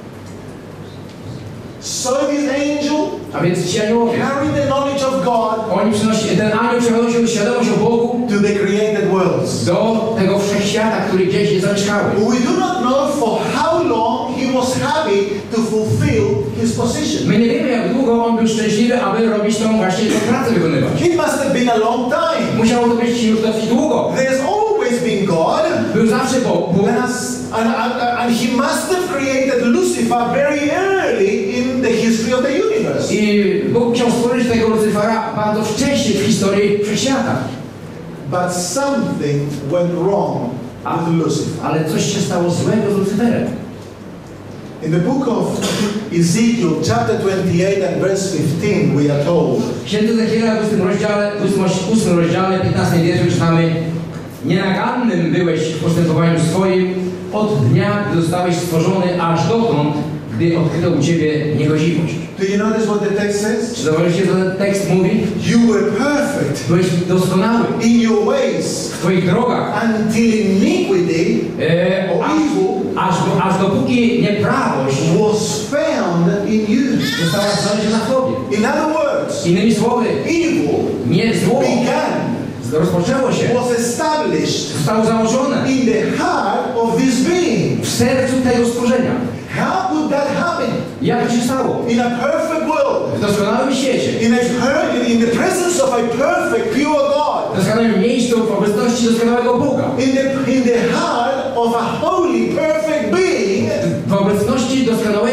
So this angel A więc ci aniołowie, carry the knowledge of God ten anioł przenosił świadomość o Bogu to the created worlds. do tego wszechświata, który gdzieś nie zamieszkały. We do not know for how long he was happy to fulfill his position. My nie wiemy, jak długo on był szczęśliwy, aby robić tą właśnie tę pracę wykonywać. It must have been a long time. Musiało to być już dosyć długo. There's always been God, Był zawsze Bóg. and he must have created Lucifer very early in the history of the universe. I Bóg chciał stworzyć tego Lucyfera bardzo wcześnie w historii wszechświata. But something went wrong with Lucifer. Ale coś się stało złego z Lucyferem. In the book of Ezekiel, chapter 28 and verse 15, we are told, W Księdze Ezechiela w 8 rozdziale, 15 wierszu czytamy: Nienagannym byłeś w postępowaniu swoim od dnia, gdy zostałeś stworzony, aż dotąd, gdy odkryto u Ciebie niegodziwość. do you notice what the text says? Czy zauważyliście, co ten tekst mówi? You were perfect Byłeś doskonały in your ways w Twoich drogach, until iniquity or evil aż dopóki nieprawość was found in you. została znaleziona w Tobie. In other words, Innymi słowy, evil nie zło began, rozpoczęło się, was established zostało założone in the heart of this being. w sercu tego stworzenia. How could that happen? Jak to się stało? In a perfect world, W doskonałym świecie, in the presence of a perfect, pure God, w doskonałym miejscu, w obecności doskonałego Boga, in the heart of a holy, perfect being, w obecności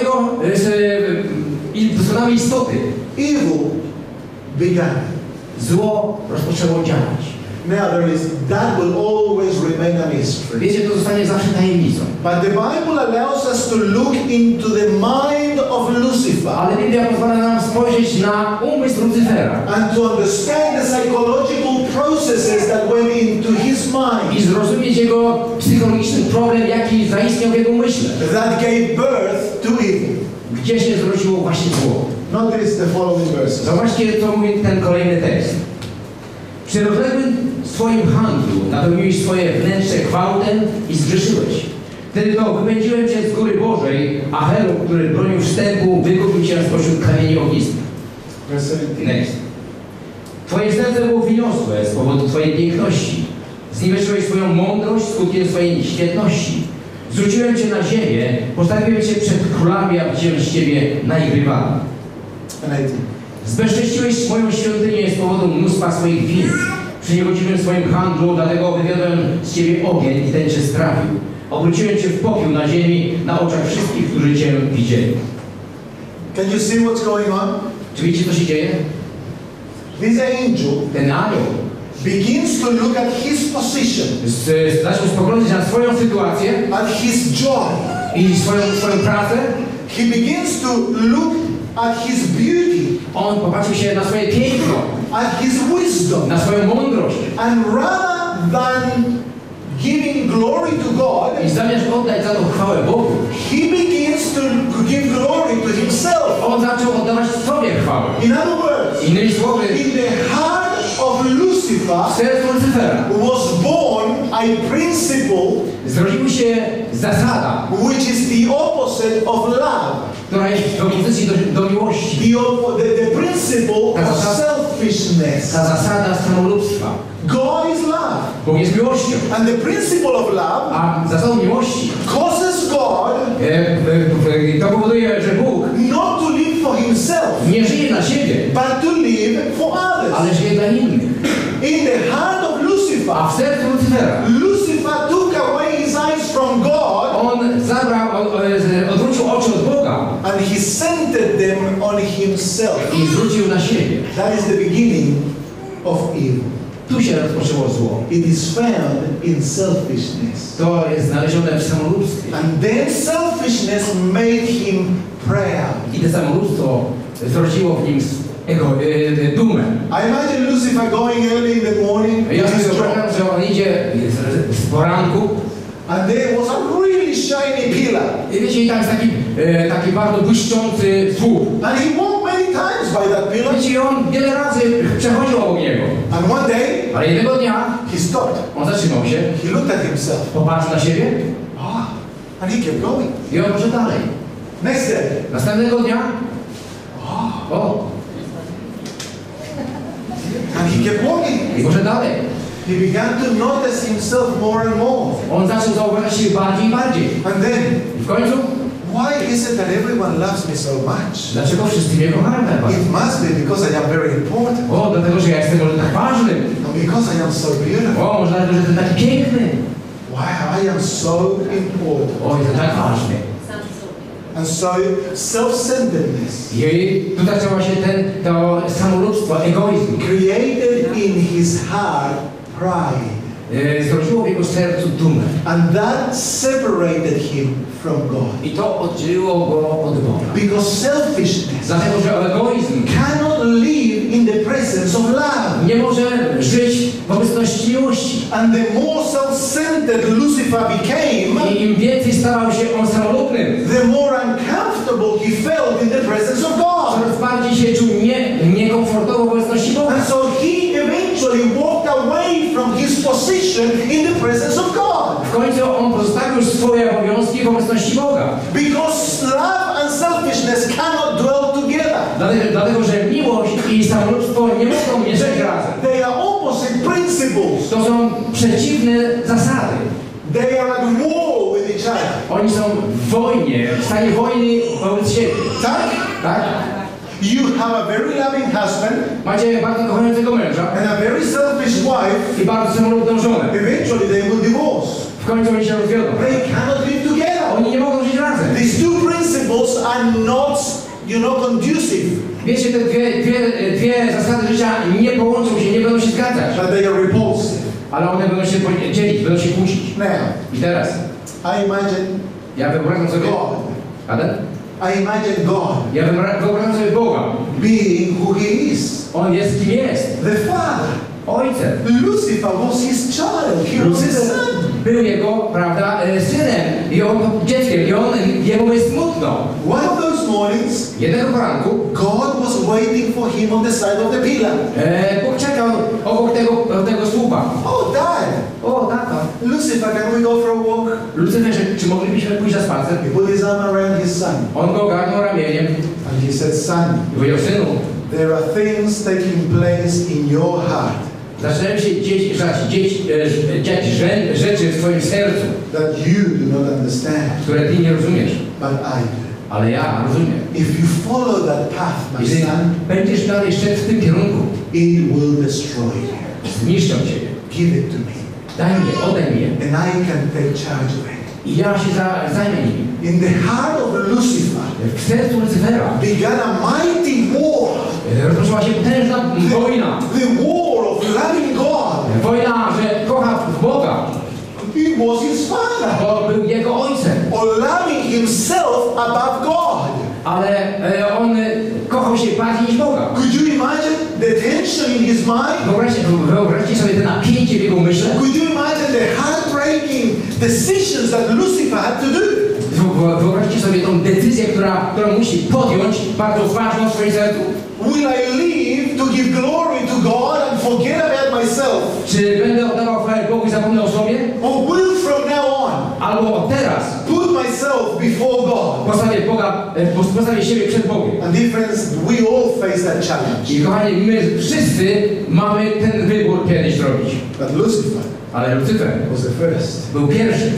doskonałej istoty, evil began. zło rozpoczęło działać. Now that will always remain a mystery. Wiecie, to zostanie zawsze tajemnicą. But the Bible allows us to look into the mind of Lucifer Ale Biblia pozwala nam spojrzeć na umysł Lucyfera and to understand the psychological processes that went into his i mind zrozumieć jego psychologiczny problem, jaki zaistniał w jego umyśle. that gave birth to evil. Gdzie się zrodziło właśnie zło. Notice the following verses. Zobaczcie, co mówi ten kolejny tekst. Przy rozległym swoim handlu napełniłeś swoje wnętrze gwałtem i zgrzeszyłeś. Wtedy to wypędziłem cię z góry Bożej, a Herod, który bronił wstępu, wykupił cię spośród kamieni ognistych. Verse 17. Next. Twoje serce było wyniosłe z powodu twojej piękności. Zniweczyłeś swoją mądrość skutkiem swojej świetności. Zrzuciłem cię na ziemię, postawiłem cię przed królami, a wziąłem z ciebie naigrywali. And 18. Zbezcześciłeś moją świątynię z powodu mnóstwa swoich win. Przy niegodziwym swoim handlu, dlatego wywiodłem z ciebie ogień i ten cię strawił. Obróciłem cię w popiół na ziemi, na oczach wszystkich, którzy cię widzieli. Can you see what's going on? Czy widzicie, co się dzieje? This angel Ten anioł begins to look at his position, zaczął spoglądać na swoją sytuację at his job. i swoją pracę. He begins to look at his beauty, On popatrzył się na swoje piękno, at his wisdom, na swoją mądrość. and rather than giving glory to God, I zamiast oddać za to chwałę Bogu, he begins to give glory to himself. on zaczął oddawać sobie chwałę. In other words, Innymi słowy, in the heart of Lucifer w sercu Lucyfera was born a principle zrodziła się zasada, which is the opposite of love. która jest w opozycji do miłości. The principle of selfishness. Ta zasada samolubstwa. God is love. Bóg jest miłością. And the principle of love A zasadą miłości causes God to powoduje, że Bóg not to live for himself, nie żyje dla siebie, but to live for others. ale żyje dla innych. In the heart of Lucifer, A w sercu Lucyfera Lucifer took away his eyes from God on zabrał, odwrócił oczy od Boga and he centered them on himself. i zwrócił na siebie. That is the beginning of evil. Tu się rozpoczęło zło. It is found in selfishness. To jest znalezione w samolubstwie. And then selfishness made him proud. I to samolubstwo zrodziło w nim dumę. I imagine Lucifer going early in the morning Ja to sobie his job, wyobrażam, że on idzie z poranku and there was a really shiny pillar. i wiecie, i tam jest taki bardzo błyszczący słup. And he walked many times by that pillar. Wiecie, on wiele razy przechodził obok niego. And one day, Ale jednego dnia he stopped. on zatrzymał się, He looked at himself. popatrzył na siebie And he kept going. i on poszedł dalej. Next day, Następnego dnia, o, and he kept walking. i poszedł dalej. He began to notice himself more and more. On zaczął zauważać się bardziej i bardziej. And then, I w końcu, why is it that everyone loves me so much? dlaczego wszyscy mnie kochają tak bardzo? It must be because I am very important. O, dlatego, że ja jestem może tak ważny. And because I am so beautiful. O, może dlatego, że jestem taki piękny. Why I am so important. O, jestem tak ważny. And so, self-centeredness, I tu zaczęło się to samolubstwo, egoizm. created in his heart pride. Zrodziło w jego sercu dumę. And that separated him from God. I to oddzieliło go od Boga. Because selfishness Dlatego, że egoizm cannot live in the presence of love. nie może żyć w obecności miłości. And the more self-centered Lucifer became, I im więcej stawał się on samolubnym, the more uncomfortable he felt in the presence of God. coraz bardziej się czuł niekomfortowo w obecności Boga. And so he eventually walked away from his position in the presence of God. W końcu on pozostawił swoje obowiązki w obecności Boga. Because love and selfishness cannot dwell together. Dlatego, że miłość i samolubstwo nie mogą mieszkać razem. They are opposite principles. To są przeciwne zasady. They are at war with each other. Oni są w wojnie, w stanie wojny wobec siebie. Tak? Tak? You have a very loving husband Macie bardzo kochającego męża and a very selfish wife. i bardzo samolubną żonę. Eventually they will divorce. W końcu oni się rozwiodą. They cannot live together. Oni nie mogą żyć razem. These two principles are not, conducive, Wiecie, te dwie zasady życia nie połączą się, nie będą się zgadzać. but they are repulsive. Ale one będą się dzielić, będą się kłócić. Now, I teraz, I imagine ja wyobrażam sobie... God. Adam? I imagine God Ja wyobrażam sobie Boga. being who He is. On jest kim jest. The Father. Ojcem. Lucifer was His child. He was His son. Był jego, prawda, synem. I on dzieckiem. I jemu jest smutno. One of those mornings, Jednego poranku God was waiting for him on the side of the pillar. Bóg czekał obok tego słupa. Oh, Dad. O, tata. Lucifer, can we go for a walk? Lucyferze, czy moglibyśmy pójść na spacer? He put his arm around his son. On go ogarnął ramieniem And he said, Son, i powiedział, synu, there are things taking place in your heart zaczynają się dziać rzeczy w twoim sercu, that you do not understand, które ty nie rozumiesz. but I do. Ale ja rozumiem. If you follow that path, my Jeżeli son, będziesz dalej szedł w tym kierunku, it will destroy you. zniszczą ciebie. Give it to me, Daj mnie, oddaj mnie. and I can take charge of it. I ja się zajmę nimi. In the heart of Lucifer W sercu Lucyfera began a mighty war. rozpoczęła się potężna wojna. The war of loving God. Wojna, że kocha Boga, He was his father. bo był jego ojcem. Or loving himself above God. Ale on kochał się bardziej niż Boga. Could you imagine the tension in his mind? Wyobraźcie sobie te napięcie w jego myśle. Could you imagine the heartbreaking decisions that Lucifer had to do? Wyobraźcie sobie tą decyzję, którą musi podjąć, bardzo ważną w swoim sercu. Will I live to give glory to God and forget about myself? Czy będę oddawał chwałę Bogu i zapomnę o sobie? Or will from now on Albo od teraz put myself before God? postawię siebie przed Bogiem. And dear friends, we all face that challenge. I kochani, my wszyscy mamy ten wybór kiedyś zrobić. But Lucifer Ale Lucyfer was the first. był pierwszy.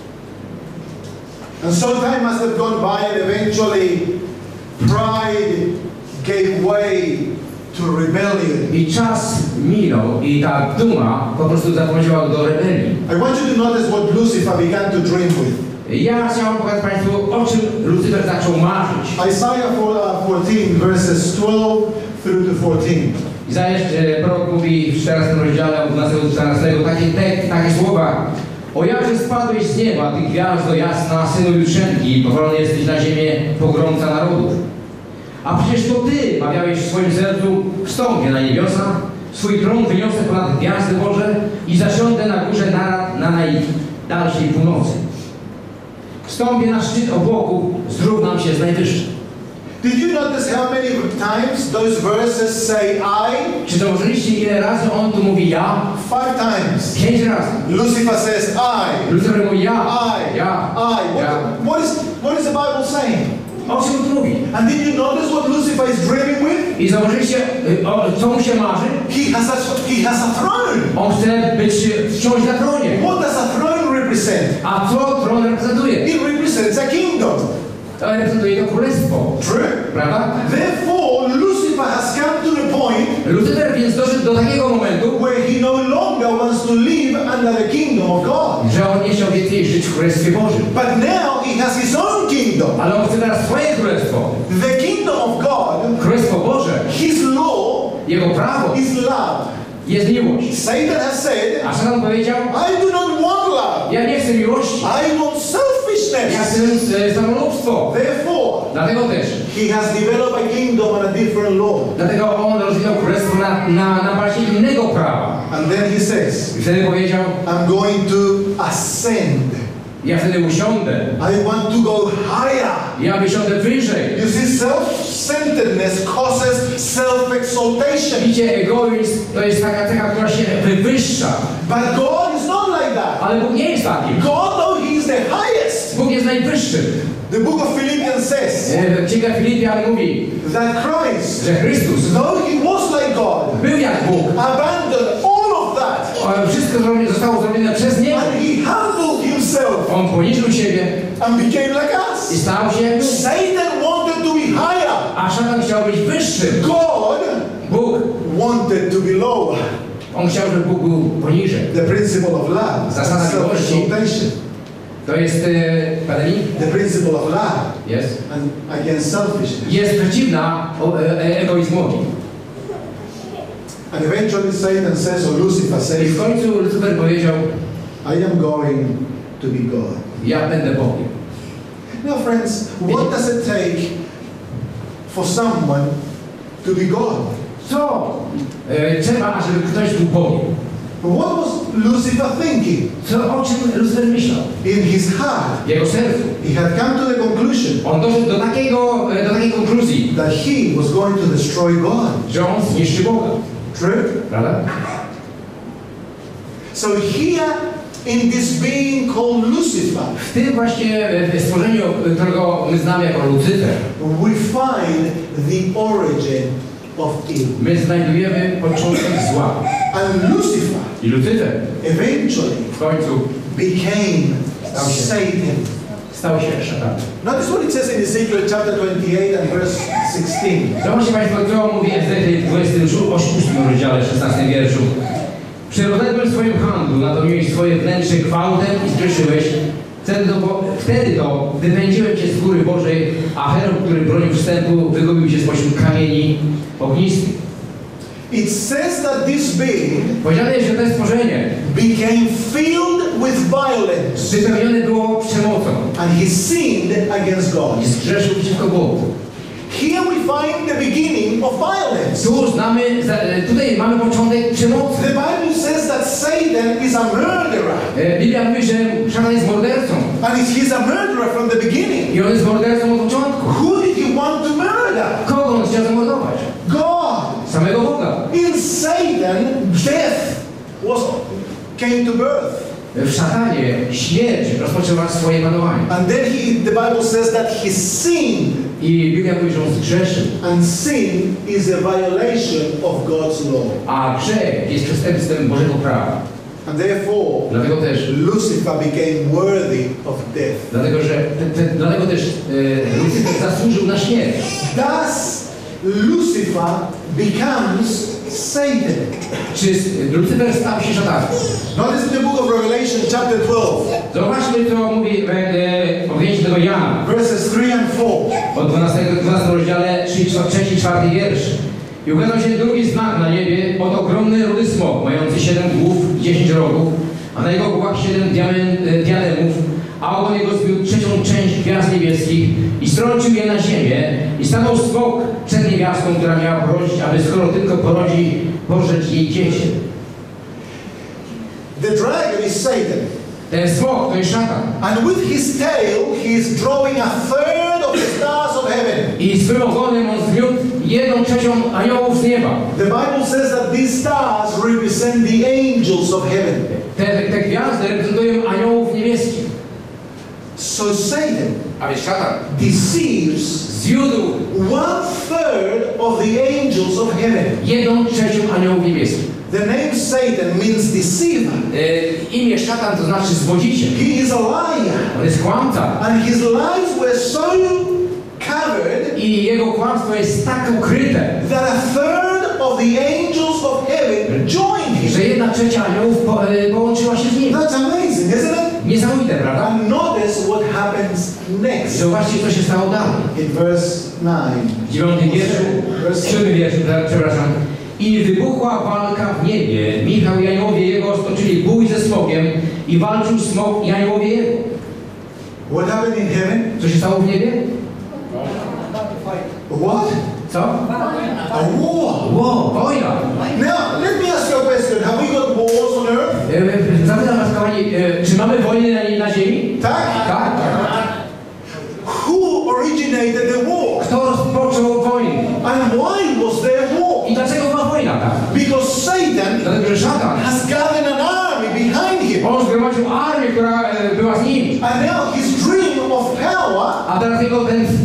And so time must have gone by and eventually pride gave way to rebellion. I czas minął i ta duma po prostu zaprowadziła go do rebelii. I want you to notice what Lucifer began to dream with. Ja chciałem pokazać Państwu, o czym Lucyfer zaczął marzyć. Isaiah 14 verses 12 through to 14. Izajasz prorok mówi w 14 rozdziale od 12-14 takie słowa. O jakże spadłeś z nieba, ty gwiazdo jasna, synu jutrzenki, powolony jesteś na ziemię, pogromca narodów. A przecież to ty mawiałeś w swoim sercu, wstąpię na niebiosa, swój tron wyniosę ponad gwiazdy Boże i zasiądę na górze narad na najdalszej północy. Wstąpię na szczyt obłoków, zrównam się z najwyższym. Did you notice how many times those verses say I? Czy zauważyliście, ile razy on tu mówi ja? 5 times. 5 razy. Lucifer says I. Lucyfer mówi ja. I. Ja. I. Ja. What is the Bible saying? O czym tu mówi? And did you notice what Lucifer is dreaming with? I zauważyliście, co mu się marzy? He has a throne. On chce być wciąż na tronie. What does a throne represent? A co tron reprezentuje? It represents a kingdom. To reprezentuje to królestwo. True. Prawda? Therefore, Lucifer has come to the point Lucyfer więc doszedł do takiego momentu, where he no longer wants to live under the kingdom of God. że on nie chciał więcej żyć w Królestwie Bożym. But now he has his own kingdom. Ale on chce teraz swoje królestwo. The kingdom of God, Królestwo Boże, his law Jego prawo is love. jest miłość. Satan has said, A Szatan powiedział, I do not want love. ja nie chcę miłości, I want ja selfishness. chcę samolubstwo. Therefore, Dlatego też, he has developed a kingdom and a different law. dlatego on rozwijał królestwo na bazie innego prawa. And then he says, I wtedy powiedział, I'm going to ascend. ja wtedy usiądę, I want to go higher. ja wysiądę wyżej. You see, self-centeredness causes self-exaltation. Widzicie, egoizm to jest taka cecha, która się wywyższa. But God is not like that. Ale Bóg nie jest taki. God, though He is the highest. Bóg jest najwyższym. The book of Philippians says Księga Filipian mówi, that Christ, że Chrystus though He was like God, był jak Bóg. abandoned all of that. Wszystko zostało zrobione przez Niego. And He humbled Himself On poniżył siebie and became like i us. stał się jak Bóg. Satan wanted to be higher. A szatan chciał być wyższym. God Bóg, wanted to be lower. on chciał, żeby Bóg był poniżej. The principle of love, Zasada miłości. self-exaltation. To jest, pardon? The principle of love Jest. and against selfishness. Jest przeciwna egoizmowi. And eventually Satan says, or Lucifer I says, w końcu Lucyfer powiedział, I am going to be God. ja będę Bogiem. Now friends, what does it take for someone to be God? Co trzeba, ażeby ktoś był Bogiem? What was Lucifer thinking? O czym Lucyfer myślał? In his heart, W jego sercu. he had come to the conclusion On doszedł do takiej konkluzji, that he was going to destroy God. że on zniszczy Boga. True? Prawda? So here, in this being called Lucifer, W tym właśnie stworzeniu, którego my znamy jako Lucyfer, we find the origin of evil. my znajdujemy początek zła. And Lucifer I Lucyfer eventually w końcu became Satan. stał się szatanem. Notice what it says in Ezekiel chapter 28 and verse 16. Zobaczcie Państwo, co mówi Ezechiel w 28 rozdziale, 16 wierszu. Przy rozległym swoim handlu napełniłeś swoje wnętrze gwałtem i zgrzeszyłeś. Wtedy to wypędziłem cię z góry Bożej, a Herod, który bronił wstępu, wygubił cię spośród kamieni ognistych. It says that this being Powiedziane jest, że to stworzenie became filled with violence wypełnione było przemocą and he sinned against God. i zgrzeszył przeciwko Bogu. Here we find the beginning of violence. Tutaj mamy początek przemocy. The Bible says that Satan is a murderer. Biblia mówi, że szatan jest mordercą. And he's a murderer from the beginning. I on jest mordercą od początku. Who did he want to murder? Kogo on chciał zamordować? God. Samego Boga. In Satan, death came to birth. W szatanie śmierć rozpoczęła swoje panowanie. And then the Bible says that he sinned. I Biblia mówi, że on zgrzeszył. And sin is a violation of God's law. A grzech jest przestępstwem Bożego prawa. And therefore, Dlatego też Lucifer became worthy of death. Dlatego też Lucyfer zasłużył na śmierć. Thus, Lucifer becomes Satan. Czy Lucyfer stał się szatanem? Notice in the book of Revelation, chapter 12, Zobaczmy, co mówi objawienie tego Jana. verses 3 and 4. Od 12 rozdziale 3 i 4 wiersz. I ukazał się drugi znak na niebie, oto ogromny rudy smok, mający 7 głów i 10 rogów, a na jego głowach 7 diademów, a ogon jego zbił trzecią część gwiazd niebieskich i strącił je na ziemię i stanął smok przed niewiastą, która miała porodzić, aby skoro tylko porodzi, porzec jej dziecię. The dragon is Satan. Ten smok to jest szatan. And with his tail, he is drawing a third of the stars of heaven. I swym ogonem on zmiótł 1/3 aniołów z nieba. The Bible says that these stars represent the angels of heaven. Te gwiazdy reprezentują aniołów niebieskich. So Satan A więc szatan deceives zwiódł 1/3 of the angels of heaven. 1/3 aniołów niebieskich. The name Satan means deceiver. Imię szatan to znaczy zwodziciel. He is a liar. On jest kłamca. And his lies were so covered I jego kłamstwo jest tak ukryte, that a third of the angels of heaven joined him. że 1/3 aniołów połączyła się z nim. That's amazing, isn't it? Niesamowite, prawda? And notice what happens next. Zobaczcie, co się stało dalej. In verse 9. W 9 wierszu, 7 wierszu, przepraszam. I wybuchła walka w niebie. Michał i aniołowie jego stoczyli bój ze smokiem i walczył smok i aniołowie jego. What happened in heaven? Co się stało w niebie? What? Co? A war. Wojna. Now, let me ask you a question. Have we got wars on earth? Zapytam was, kochani, czy mamy wojny na ziemi? Tak? Tak. Who originated the war? Kto rozpoczął wojnę? And why was there war? I dlaczego była wojna ta? Because Satan Dlatego, że szatan, has gathered an army behind him. on zgromadził armię, która była z nim. And now his dream of power A teraz jego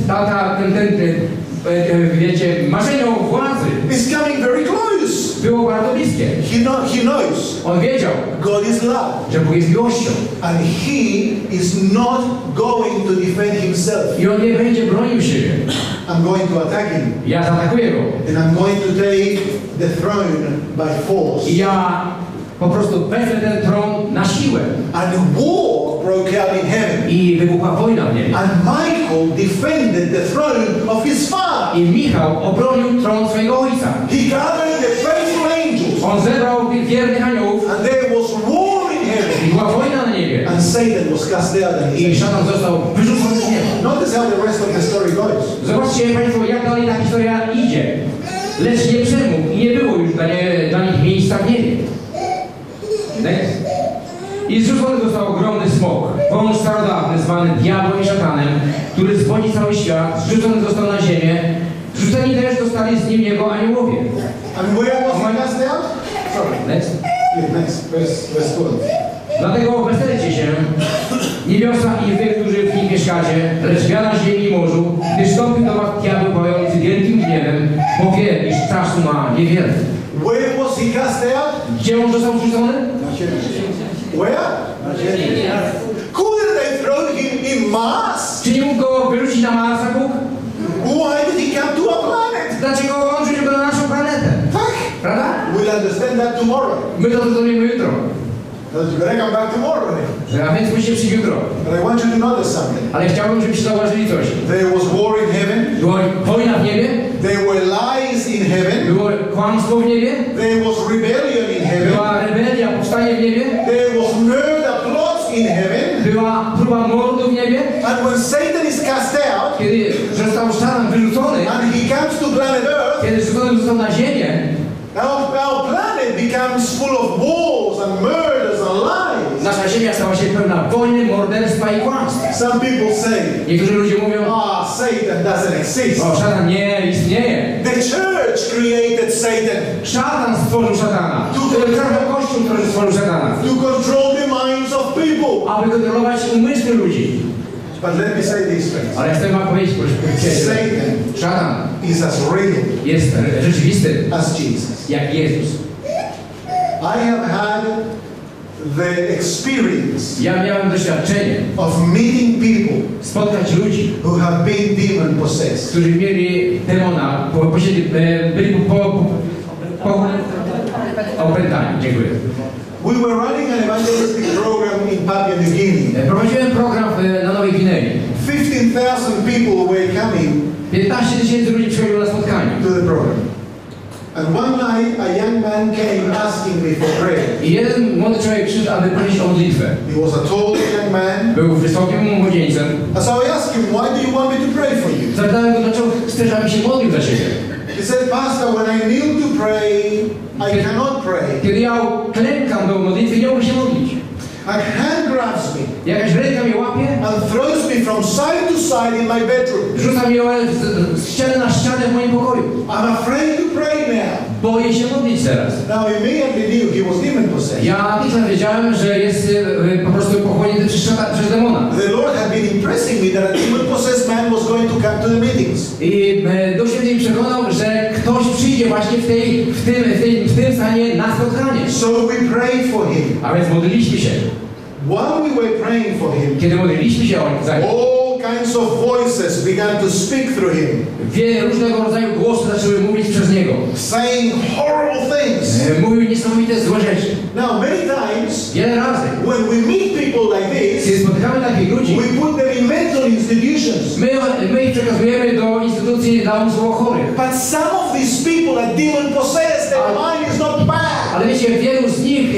wiecie, marzenie o władzy is coming very close. było bardzo bliskie. He knows On wiedział, God is love. że Bóg jest miłością. And he is not going to defend himself. I on nie będzie bronił siebie. I'm going to attack him. Ja zaatakuję go. And I'm going to take the throne by force. I ja po prostu wezmę ten tron na siłę. And war broke out in heaven. I wybuchła wojna w niebie. And Michael defended the throne of his father. I Michał obronił tron swojego ojca. He gathered the faithful angels. On zebrał tych wiernych aniołów. And there was war in heaven. I była wojna na niebie. And Satan was cast out. And I szatan został wyrzucony z nieba. notice how the rest of the story goes. Zobaczcie Państwo, jak dalej ta historia idzie. Lecz nie przemógł i nie było już dla nich miejsca w niebie. Next. I zrzucony został ogromny smok, wąż starodawny, zwany diabłem i szatanem, który zwodzi cały świat, zrzucony został na ziemię. Zrzuceni też zostali z nim jego aniołowie. And where was he cast out? Sorry. Next. Yeah, next. Verse 12. Dlatego weselcie się, niebiosa i wy, którzy w nich mieszkacie, lecz wiara ziemi i morzu, gdyż stąpi do was diabeł pałający wielkim gniewem, bo wie, iż czasu ma niewiele. Where was he cast out? Gdzie on został zrzucony? Where? Couldn't they throw him in Mars? Czy nie mógł go wyrzucić na Marsa Bóg? Why did he come to a planet? Dlaczego on rzucił go na naszą planetę? Tak. Prawda? We'll understand that tomorrow. My to zrozumiemy jutro. You better come back tomorrow then. A więc musimy przyjść jutro. But I want you to notice something. Ale chciałbym, żebyście zauważyli coś. There was war in heaven. Była wojna w niebie, There were lies in heaven. było kłamstwo w niebie, There was rebellion in heaven. była rebelia, powstanie w niebie, There was murder plots in heaven. była próba mordu w niebie. And when Satan is cast out, Kiedy został szatan wyrzucony, and he comes to planet Earth, kiedy rzucony został na ziemię, our planet becomes full of wars and murders and lies. nasza ziemia stała się pełna wojny, morderstwa i kłamstw. Some people say, Niektórzy ludzie mówią, Satan doesn't exist. o, szatan nie istnieje. The church created Satan Szatan stworzył szatana. Cały Kościół stworzył szatana. to control the minds of people. Aby kontrolować umysły ludzi. But let me say this, friends. Ale chcę wam powiedzieć, proszę, Satan szatan is as real jest rzeczywisty as Jesus. jak Jezus. I have had the experience Ja miałem doświadczenie of meeting people spotkać ludzi, who have been demon possessed. którzy mieli demona, byli opętani. Dziękuję. We were running an evangelistic program in Papua New Guinea. Prowadziłem program na Nowej Gwinei. 15,000 people were coming 15 000 ludzi przychodziło na spotkanie. to the program. And one night a young man came asking me for prayer. I jeden młody człowiek przyszedł, aby prosić o modlitwę. He was a tall young man. Był wysokim młodzieńcem. And so I asked him, why do you want me to pray for you? Zapytałem go, dlaczego chcesz, abym się modlił za ciebie. He said, Pastor, when I kneel to pray, I cannot pray. Kiedy ja klękam do modlitwy, nie mogę się modlić. A hand grabs me Jakaś ręka mnie łapie, and throws me from side to side in my bedroom. rzuca mnie z ściany na ścianę w moim pokoju. I'm afraid to pray now. Boję się modlić teraz. Now I immediately knew he was demon possessed. Ja natychmiast wiedziałem, że jest po prostu pochłonięty przez demona. The Lord had been impressing me that a demon possessed man was going to come to the meetings. I Duch Święty mi przekonał, że ktoś przyjdzie właśnie w tym stanie na spotkanie. So we prayed for him. A więc modliliśmy się. While we were praying for him, Kiedy modliliśmy się za nim, all kinds of voices began to speak through him, wiele różnego rodzaju głosy zaczęły mówić przez niego. saying horrible things. Mówił niesamowite złe rzeczy. Now, many times, Wiele razy. when we meet people like Kiedy this, spotykamy takich ludzi, we put them in mental institutions. my ich przekazujemy do instytucji dla umysłowo chorych. But some of these people are demon possessed. Their mind is not bad. Ale wiecie, wielu z nich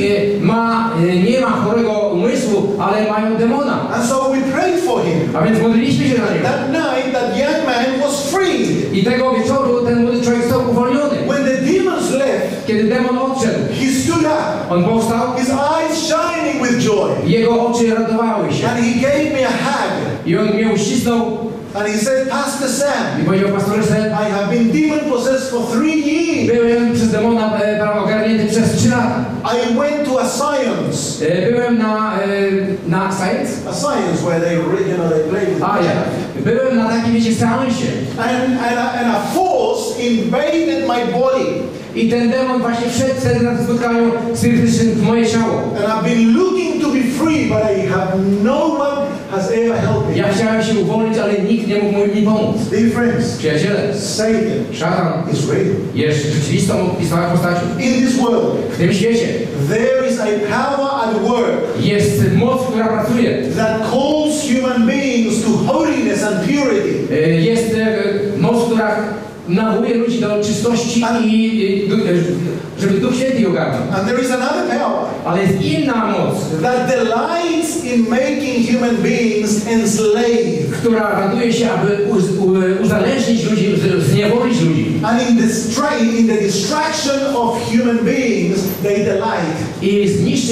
nie ma chorego umysłu, ale mają demona. And so we prayed for him. A więc modliliśmy się za niego. That night, that young man was freed. I tego wieczoru ten młody człowiek został uwolniony. When the demons left, Kiedy demon odszedł, he stood up, on powstał, his eyes shining with joy. jego oczy radowały się. And he gave me a hug. I on mnie uścisnął And he said, Pastor Sam, i powiedział: pastorze, I have been demon possessed for 3 years. byłem przez demona ogarnięty przez 3 lata. I went to a science. Byłem na science? A science where they play with A ja. Byłem na takim, wiecie, seansie. and a force invaded my body. I ten demon właśnie wszedł wtedy na tym spotkaniu spirytycznym w moje ciało. And I've been looking to be free, but I have no one has ever helped me. Ja chciałem się uwolnić, ale nikt nie mógł mi pomóc. Dear friends, Przyjaciele, Satan szatan is real. jest rzeczywistą postacią. In this world, W tym świecie there is a power at work jest moc, która pracuje. that calls human beings to holiness and purity. Jest moc, która nawołuje ludzi do czystości i żeby Duch Święty je ogarnął. And there is another power Ale jest inna moc, that delights in making human beings enslaved. która raduje się, aby uzależnić ludzi, zniewolić ludzi. And in the distraction of human beings, they delight. I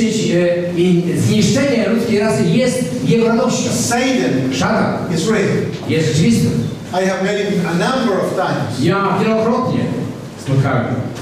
zniszczenie ludzkiej rasy jest jego radością. Satan Szatan is real. jest rzeczywistym. I have met him a number of times. Ja wielokrotnie spotkałem.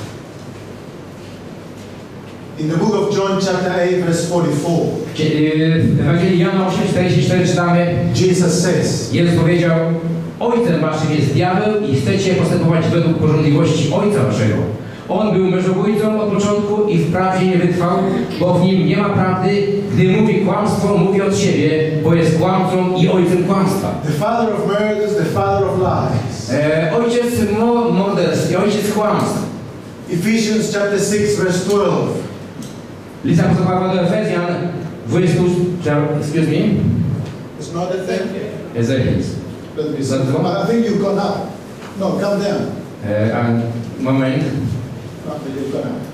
In the book of John, chapter 8, verse 44, W Ewangelii Jana 8:44 czytamy: Jesus says, Jezus powiedział: Ojcem waszym jest diabeł i chcecie postępować według pożądliwości ojca waszego. On był mężobójcą od początku i w prawdzie nie wytrwał, bo w nim nie ma prawdy. Gdy mówi kłamstwo, mówi od siebie, bo jest kłamcą i ojcem kłamstwa. the father of murders, the father of lies. Ojciec morderstw i ojciec kłamstw. Ephesians chapter 6, verse 12. Lista apostolska do Efezjan 20, excuse me? It's not a thing. Ezechiel. Let me see. I think you've gone up. No, come down. Moment. After you've gone up.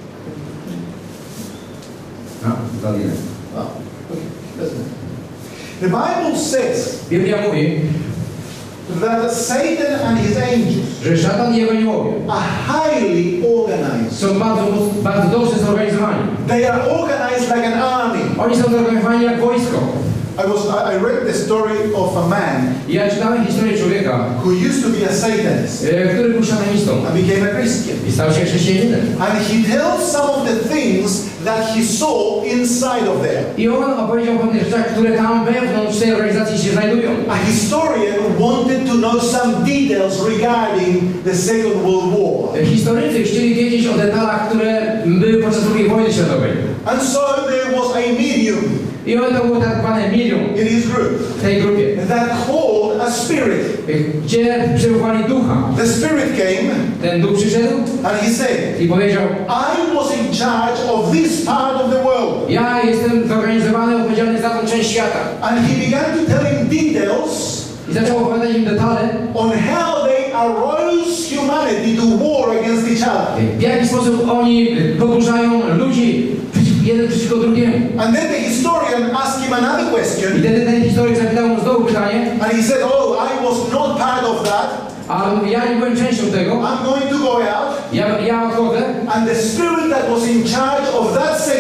Dalej. Oh, okay. Listen. The Bible says Biblia mówi, that Satan and his angels że szatan i jego aniołowie are highly organized. są bardzo dobrze zorganizowani. They are organized like an army. Oni są zorganizowani jak wojsko. I read the story of a man Ja czytałem historię człowieka, who used to be a Satanist który był szatanistą and became a Christian. i stał się chrześcijaninem. And he tells some of the things that he saw inside of there. I on opowiedział o pewnych rzeczach, które tam wewnątrz tej organizacji się znajdują. A historian wanted to know some details regarding the Second World War. Historycy chcieli wiedzieć o detalach, które były podczas II wojny światowej. And so there was a medium I on to było tak zwane medium in his group w tej grupie, that called a spirit. gdzie przywołali ducha. The spirit came Ten duch przyszedł and he said, i powiedział: I was in charge of this part of the world. ja jestem zorganizowany, odpowiedzialny za tą część świata. And he began to tell him details I zaczął opowiadać im detale, on how they arose humanity to war against each other. w jaki sposób oni podburzają ludzi jeden przeciwko drugiemu. And then the historian asked him another I question. wtedy ten historyk zapytał mu znowu pytanie, And he said, oh, I was not part of that. a on mówi: ja nie byłem częścią tego, I'm going to go out. ja odchodzę. And the spirit that was in charge of that section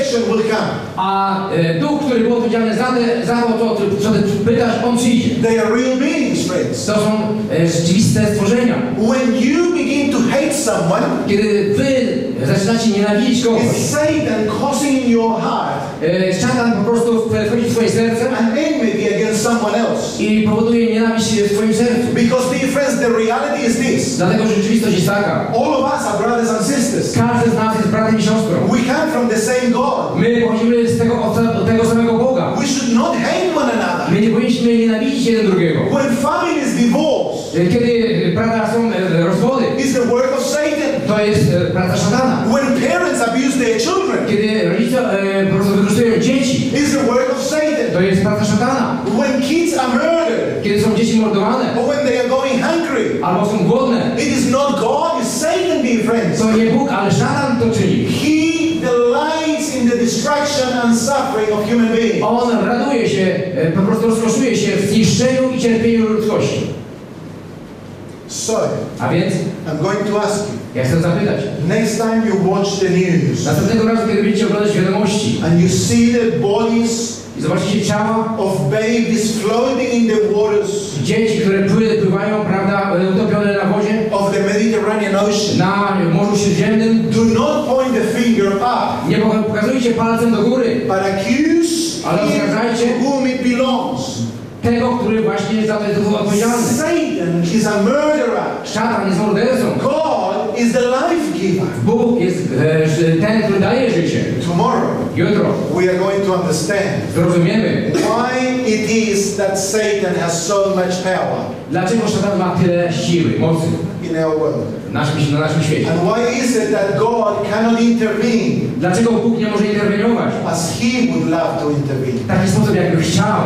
resurrection will come. A duch, który był odpowiedzialny za to, co ty pytasz, on przyjdzie. They are real beings, friends. To są rzeczywiste stworzenia. When you begin to hate someone, Kiedy wy zaczynacie nienawidzić kogoś, it's Satan causing in your heart szatan po prostu wchodzi w twoje serce an enmity against someone else. i powoduje nienawiść w twoim sercu. Because, dear friends, the reality is this. Dlatego, że rzeczywistość jest taka. All of us are brothers and sisters. Każdy z nas jest bratem i siostrą. We come from the same God. My pochodzimy z tego samego Boga. We should not hate one another. My nie powinniśmy nienawidzić jeden drugiego. When families divorce, Kiedy, prawda, są rozwody, it's the work of Satan. to jest praca szatana. When parents abuse their children, Kiedy rodzice po prostu wykorzystują dzieci, it's the work of Satan. to jest praca szatana. When kids are murdered, Kiedy są dzieci mordowane, or when they are going hungry, albo są głodne, it is not God, it's Satan, dear friends. to nie Bóg, ale szatan to czyni. He delights in the destruction and suffering of human beings. On raduje się, po prostu rozkoszuje się w zniszczeniu i cierpieniu ludzkości. So, A więc I'm going to ask you, ja chcę zapytać, next time you watch the news następnego razu, kiedy będziecie oglądać wiadomości and you see the bodies i zobaczycie ciała of babies floating in the waters dzieci, które pływają, prawda, utopione na wodzie, of the Mediterranean Ocean, na Morzu Śródziemnym, do not point the finger up, nie pokazujcie palcem do góry, but accuse ale him oskarżajcie to whom it belongs. tego, który właśnie za to jest odpowiedzialny. Satan is a murderer. Szatan jest mordercą. God is the life giver. Bóg jest ten, który daje życie. Tomorrow, Jutro we are going to understand zrozumiemy, why it is that Satan has so much power dlaczego szatan ma tyle siły, mocy in our world. na naszym świecie. And why is it that God cannot intervene Dlaczego Bóg nie może interweniować as He would love to intervene? w taki sposób, jakby chciał.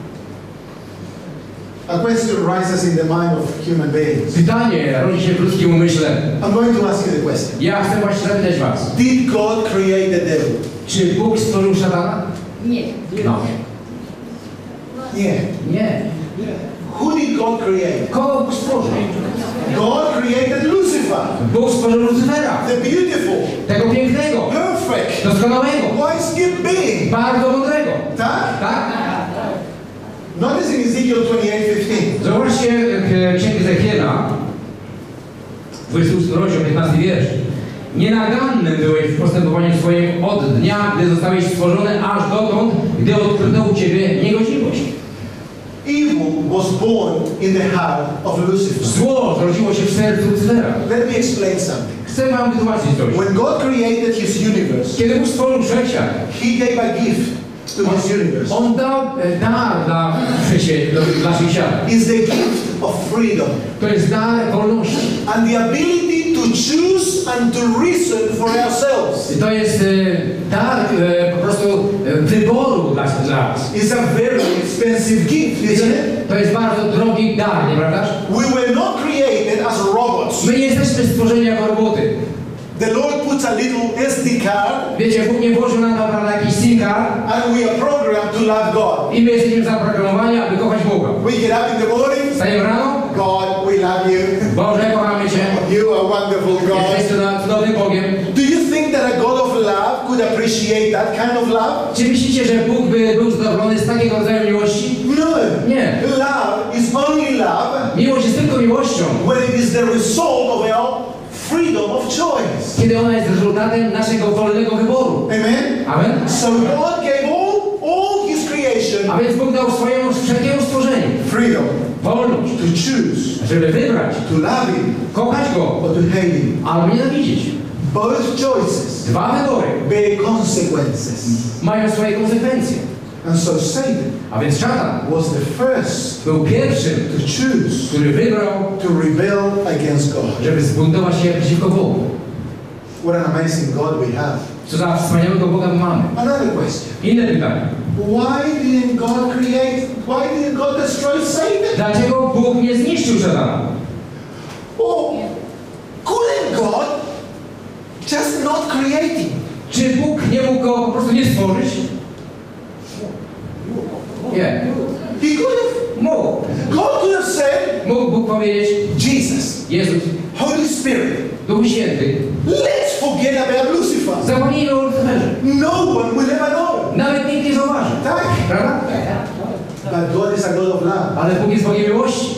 A question rises in the mind of human beings. Pytanie rodzi się w ludzkim umyśle. I'm going to ask you the question. Ja chcę właśnie zapytać was, Did God create the devil? czy Bóg stworzył szatana? Nie. No. Yeah. Nie. Who did God create? Kogo Bóg stworzył? God created Lucifer, Bóg stworzył Lucyfera, the beautiful, tego pięknego, perfect, doskonałego, wise being. bardzo mądrego. Tak? Tak? Notice in Ezekiel 28:15. Zobaczcie Księgę Ezechiela, 28 rozdział, 15 wiersz. Nienaganny byłeś w postępowaniu swoim od dnia, gdy zostałeś stworzony, aż dotąd, gdy odkryto u Ciebie niegodziwość. Evil was born in the heart of Lucifer. Zło zrodziło się w sercu Lucyfera. Let me explain something. Chcę Wam wytłumaczyć coś. When God created His universe, Kiedy Bóg stworzył wszechświat, He gave a gift to His universe. On dał dar dla wszechświata. It's the gift of freedom To jest dar wolności. and the ability to choose and to reason for ourselves. To jest dar po prostu wyboru dla nas. It's a very expensive gift, isn't it? To jest bardzo drogi dar, nieprawdaż? We were not created as robots. My nie jesteśmy stworzeni jako roboty. The Lord puts a little SD card Wiecie, Bóg nie włożył nam na jakiś SIM card and we are programmed to love God. i my jesteśmy zaprogramowani, aby kochać Boga. We get up in the morning, Wstajemy rano, God, we love you. Boże, kochamy Cię, You are wonderful, God. jesteś cudownym Bogiem. Do you think that a God of love could appreciate that kind of love? Czy myślicie, że Bóg by był zadowolony z takiego rodzaju miłości? No. Nie. Love is only love Miłość jest tylko miłością, when it is the result of our freedom of choice. kiedy ona jest rezultatem naszego wolnego wyboru. Amen? Amen? So God gave all His creation A więc Bóg dał swojemu wszelkiemu stworzeniu freedom wolność, to choose, żeby wybrać, to love Him kochać Go or to hate Him. albo nienawidzieć. Both choices Dwa wybory bear consequences. mają swoje konsekwencje. And so Satan A więc szatan was the first był pierwszym, to choose który wybrał, to rebel against God. żeby zbuntować się przeciwko Bogu. What an amazing God we have. Co za wspaniałego Boga mamy. Another question. Inne pytanie. Why didn't God destroy Satan? Dlaczego Bóg nie zniszczył szatana? Oh, couldn't God just not create him? Czy Bóg nie mógł go po prostu nie stworzyć? Nie. He could have. Mógł. God could have said, Mógł Bóg powiedzieć, Jesus, Jezus, Holy Spirit, Duch Święty, let's forget about Lucifer. zapomnijmy o Lucyferze. No one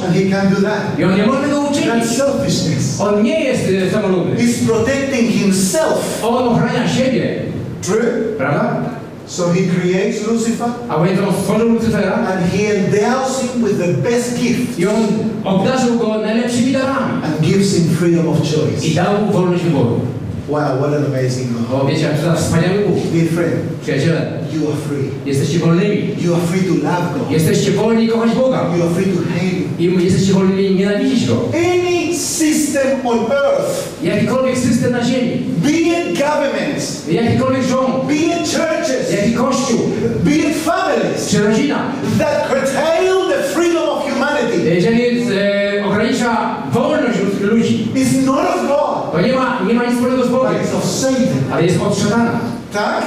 And he can't do that. I on nie może tego uczynić. That's selfishness. On nie jest samolubny. He's protecting himself. On ochrania siebie. True? Prawda? So he creates Lucifer A więc on stworzył Lucyfera and he endows him with the best gift i on obdarzył go najlepszymi darami. and gives him freedom of I choice. dał mu wolność wyboru. Wow, what an amazing God. O, wiecie, jak to za wspaniały Bóg. Dear friend, Przyjaciele, you are free. jesteście wolnymi. You are free to love God. Jesteście wolni kochać Boga. You are free to hate Him. I jesteście wolni nienawidzić Go. Any system on earth, Jakikolwiek system na ziemi, be it governments, jakikolwiek rząd, be it churches, jaki kościół, be it families, czy rodzina, that curtail the freedom of humanity, jeżeli ogranicza wolność ludzi, is not of God, to nie ma nic wspólnego z Bogiem, but it's of Satan. ale jest od szatana. Tak?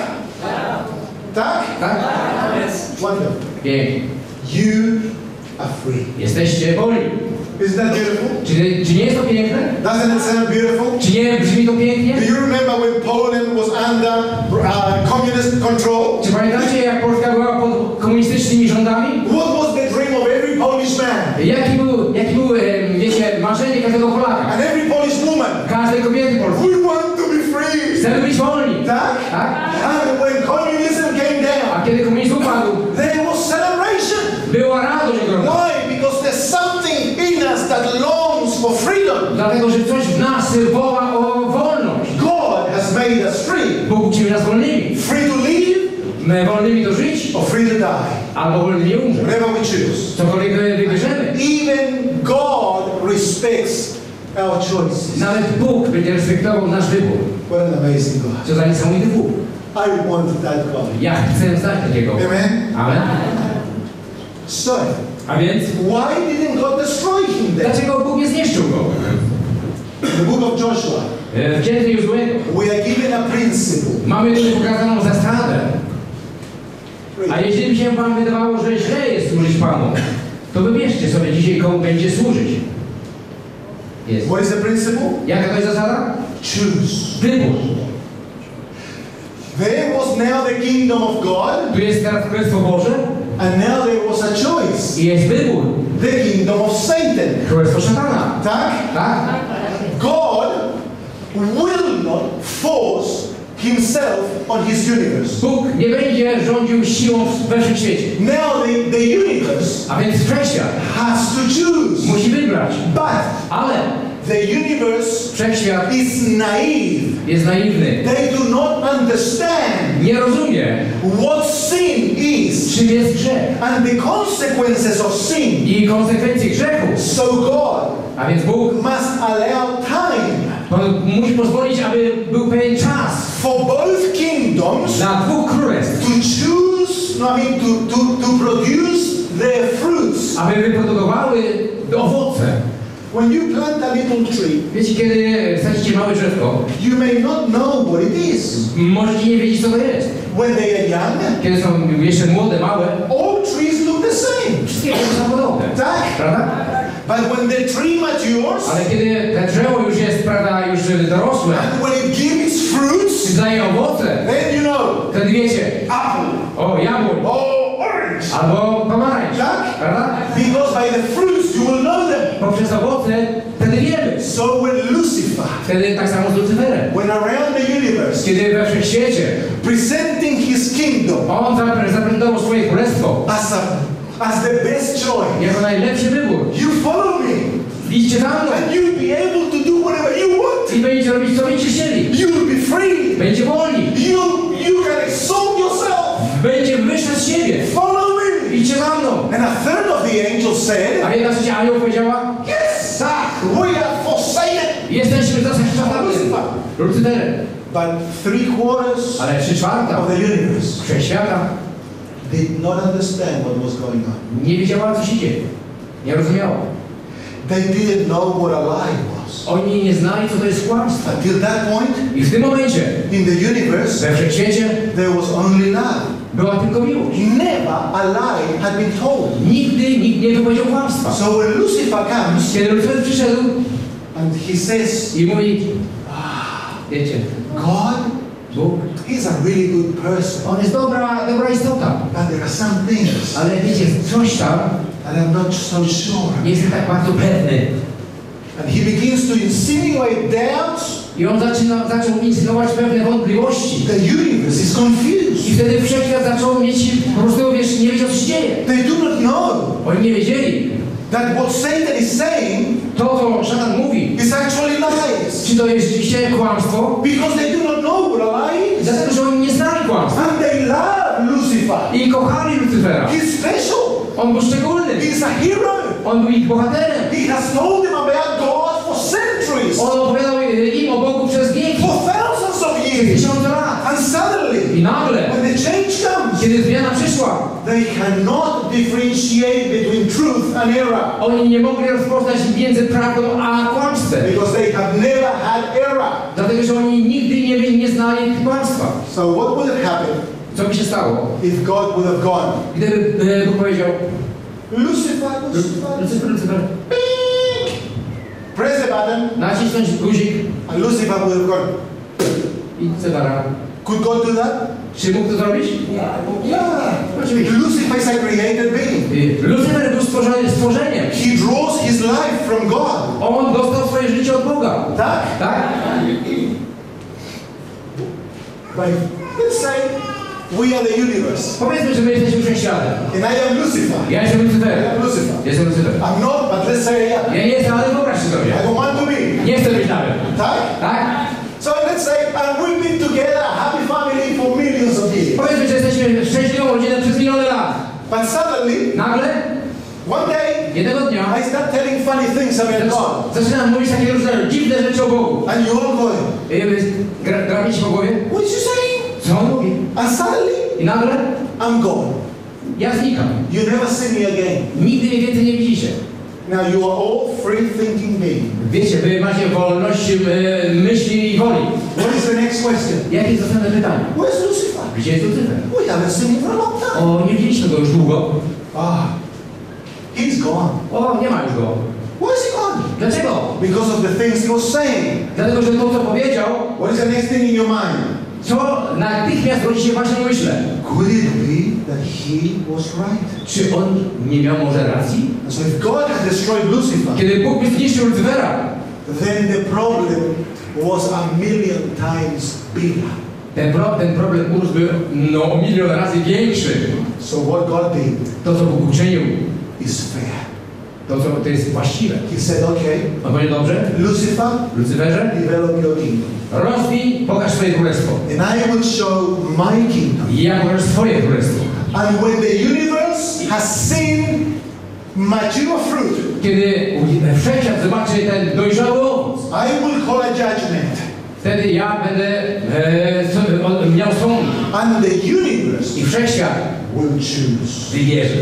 Tak? Tak? Wonderful. Pięknie. You are free. Jesteście wolni. Isn't that beautiful? Czy nie jest to piękne? Doesn't it sound beautiful? Czy nie brzmi to pięknie? Do you remember when Poland was under communist control? Czy pamiętacie, jak Polska była pod komunistycznymi rządami? What was the dream of every Polish man Jaki był wiecie, marzenie każdego Polaka? and every Polish woman? Każdej kobiety polskiej. We want to be free. Chcemy być wolni. Tak? Tak? And when communism came down, A kiedy komunizm upadł, there was celebration. była radość ogromna. Why? Because there's something in us that longs for freedom. Dlatego, że coś w nas woła o wolność. God has made us free. Bóg uczynił nas wolnymi. Free to live My wolnymi do żyć, or free to die. albo wolnymi umrzeć. Whatever we choose. Cokolwiek wybierzemy. Even God respects our choices. Nawet Bóg będzie respektował nasz wybór. What an amazing God. Co za niesamowity Bóg. I want that God. Ja chcę znać takiego. Amen. Amen. So, A więc, why didn't God destroy him then? dlaczego Bóg nie zniszczył go? In the book of Joshua, W księdze Jozłego we are given a principle. mamy tu pokazaną zasadę. A jeśli by się wam wydawało, że źle jest służyć Panu, to wybierzcie sobie dzisiaj, komu będzie służyć. Jest. What is the principle? Jaka to jest zasada? Choose. Wybór. There was now the kingdom of God, Tu jest teraz Królestwo Boże and now there was a choice. i jest wybór. The kingdom of Satan. Królestwo Szatana. Tak? Tak? God will not force himself on his universe. Bóg nie będzie rządził siłą we wszechświecie. Now the universe A więc wszechświat has to choose. musi wybrać. But Ale the universe wszechświat is naive. jest naiwny. They do not understand Nie rozumie, what sin is czym jest grzech and the consequences of sin. i konsekwencje grzechu. So God A więc Bóg must allow time musi pozwolić, aby był pewien czas for both kingdoms dla dwóch królestw, to choose, to produce their fruits. aby wyprodukowały owoce. When you plant a little tree, Wiecie, kiedy sadzicie małe drzewko, you may not know what it is. możecie nie wiedzieć, co to jest. When they are young, Kiedy są jeszcze młode, małe, all trees look the same. wszystkie są podobne. Tak? Prawda? But when the tree matures, Ale kiedy to drzewo już jest, prawda, już dorosłe, and when it gives fruits, daje owoce, then you know, wtedy wiecie, apple, o jabłoń, or orange. albo pomarańcz, Tak? prawda? Because by the fruits you will know them. Poprzez owoce wtedy wiemy. So when Lucifer, Wtedy tak samo z Lucyferem. when around the universe, Kiedy we wszechświecie presenting his kingdom on zaprezentował swoje królestwo as the best choice, jako najlepszy wybór. you follow me, Idźcie za mną and you'll be able to do whatever you want. i będziecie robić, co będziecie chcieli. You'll be free. Będzie wolni. You can exalt yourself. Będzie wyższe z siebie. Follow me. Idźcie za mną. And a third of the angels said, A jedna trzecia anioł powiedziała, yes, sir, we are forsaken. jesteśmy zasadziczami Lucyferem. But 3/4 Ale 3/4 of the universe wszechświata did not understand what was going on. nie wiedziała, co się dzieje. Nie rozumiała. They didn't know what a lie was. Oni nie znali, co to jest kłamstwo. Until that point, I w tym momencie in the universe, we wszechświecie there was only love. była tylko miłość. Never a lie had been told. Nigdy nikt nie wypowiedział kłamstwa. So when Lucifer comes Kiedy Lucyfer przyszedł and he says, i mówi, wiecie, God, Bóg, he's a really good person, on jest dobra istota. but there are some things Ale wiecie, coś tam And I'm not so sure. Nie jestem tak bardzo pewny. And he begins to insinuate doubts. I on zaczął insynuować pewne wątpliwości. The universe is confused. I wtedy wszechświat zaczął mieć, po prostu wiesz, nie wiedział co się dzieje. They do not know Oni nie wiedzieli. that what Satan is saying To, co szatan mówi, is actually lies. czy to jest rzeczywiście kłamstwo? Because they do not know what a lie is. Dlatego, że oni nie znali kłamstwa. And they love Lucifer. I kochali Lucyfera. He's special. On był szczególny. He's a hero. On był ich bohaterem. He has told them about God for centuries. On opowiadał im o Bogu przez wieki. For thousands of Przez years. tysiące lat. And suddenly, I nagle, when the change comes, kiedy zmiana przyszła, they cannot differentiate between truth and error. oni nie mogli rozpoznać między prawdą a kłamstwem. Because they have never had error. Dlatego, że oni nigdy nie znali kłamstwa. So what would have happened Co by się stało, if God would have gone, gdyby Bóg powiedział Lucifer, Lucifer, Lucyfer, press the button, nacisnąć guzik and Lucifer would have gone. i cebara. Could God do that? Czy mógł to zrobić? Yeah. Oczywiście. Lucifer is a created being. Lucyfer był stworzeniem. He draws his life from God. On dostał swoje życie od Boga. Tak? Tak? But let's say we are the universe. Powiedzmy, że my jesteśmy wszechświatem. And I am Lucifer. Ja jestem I Lucyferem. am Lucifer. Jestem Lucyferem. I'm not, but let's say I am. Ja nie jestem, ale wyobraźcie sobie. I don't want to be. Nie chcę być nawet. Tak? Tak? So let's say, and we've been together, a happy family for millions of years. Powiedzmy, że jesteśmy szczęśliwą rodziną przez miliony lat. But suddenly, Nagle, one day, jednego dnia, I start telling funny things about God. zaczynam mówić takie różne dziwne rzeczy o Bogu. And you all going, Grabić po głowie. what is you saying? Co on mówi? And suddenly, I nagle, I'm gone. ja znikam. You never see me again. Nigdy mnie więcej nie widzicie. Now you are all free thinking beings. Wiecie, wy macie wolność myśli i woli. What is the next question? Jakie jest następne pytanie? Where's Lucifer? Gdzie jest Lucyfer? We haven't seen him for a long time. O, nie widzieliśmy go już długo. Ah, he's gone. O, nie ma już go. Where is he gone? Dlaczego? Because of the things he was saying. Dlatego, że to, co powiedział, What is the next thing in your mind? co natychmiast rodzi się w waszym umyśle. Could it be that he was right? Czy on nie miał może racji? And so if God had destroyed Lucifer, Kiedy Bóg by zniszczył Lucyfera, then the problem was a million times bigger. ten problem urósłby o milion razy większy. So what God did To, co Bóg uczynił, is fair. to jest właściwe. He said, okay, On powiedział, dobrze, Lucifer, Lucyferze, develop your kingdom. rozwij, pokaż swoje królestwo. And I will show my kingdom. I ja pokażę swoje królestwo. And when the universe has seen mature fruit, Kiedy wszechświat zobaczy ten dojrzały owoc, I will call a judgment. wtedy ja będę miał sąd. And the universe I wszechświat will choose. wybierze.